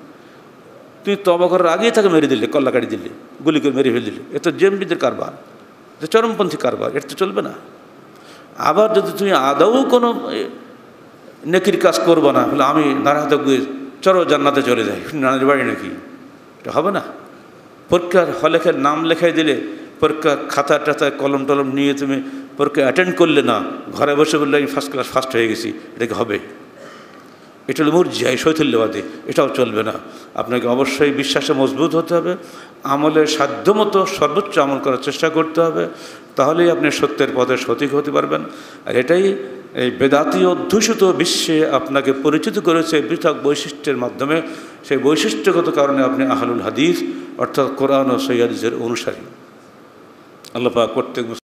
তুই তওবা করার আগেই তাকে মেরে দিলে, কল্লা কাটি দিলে, গুলি করে মেরে ফেলে দিলে, এ তো জেমবিদের কারবার, যে চরমপন্থী কারবার, এটা তো চলবে না। আবার যদি তুমি আদৌ কোনো নেকির কাজ করবো না, বলে আমি নারাতে চলো জান্নাতে চলে যাই, নানার বাড়ি নাকি, এটা হবে না। পরীক্ষার হলে নাম লেখাই দিলে, পরীক্ষা খাতা টাতায় কলম টলম নিয়ে তুমি পরীক্ষা অ্যাটেন্ড করলে না, ঘরে বসে বললে আমি ফার্স্ট ক্লাস ফার্স্ট হয়ে গেছি, এটাকে হবে? এটা হলো মুরজিয়ায় শৈথল্যবাদী, এটাও চলবে না। আপনাকে অবশ্যই বিশ্বাসে মজবুত হতে হবে, আমলের সাধ্যমতো সর্বোচ্চ আমল করার চেষ্টা করতে হবে, তাহলেই আপনি সত্যের পথে সঠিক হতে পারবেন। আর এটাই এই বেদাতি অধ্যুষিত বিশ্বে আপনাকে পরিচিত করেছে পৃথক বৈশিষ্ট্যের মাধ্যমে। সেই বৈশিষ্ট্যগত কারণে আপনি আহলুল হাদিস অর্থাৎ কোরআন ও সহিহ হাদিসের অনুসারী। আল্লাহ পাক প্রত্যেক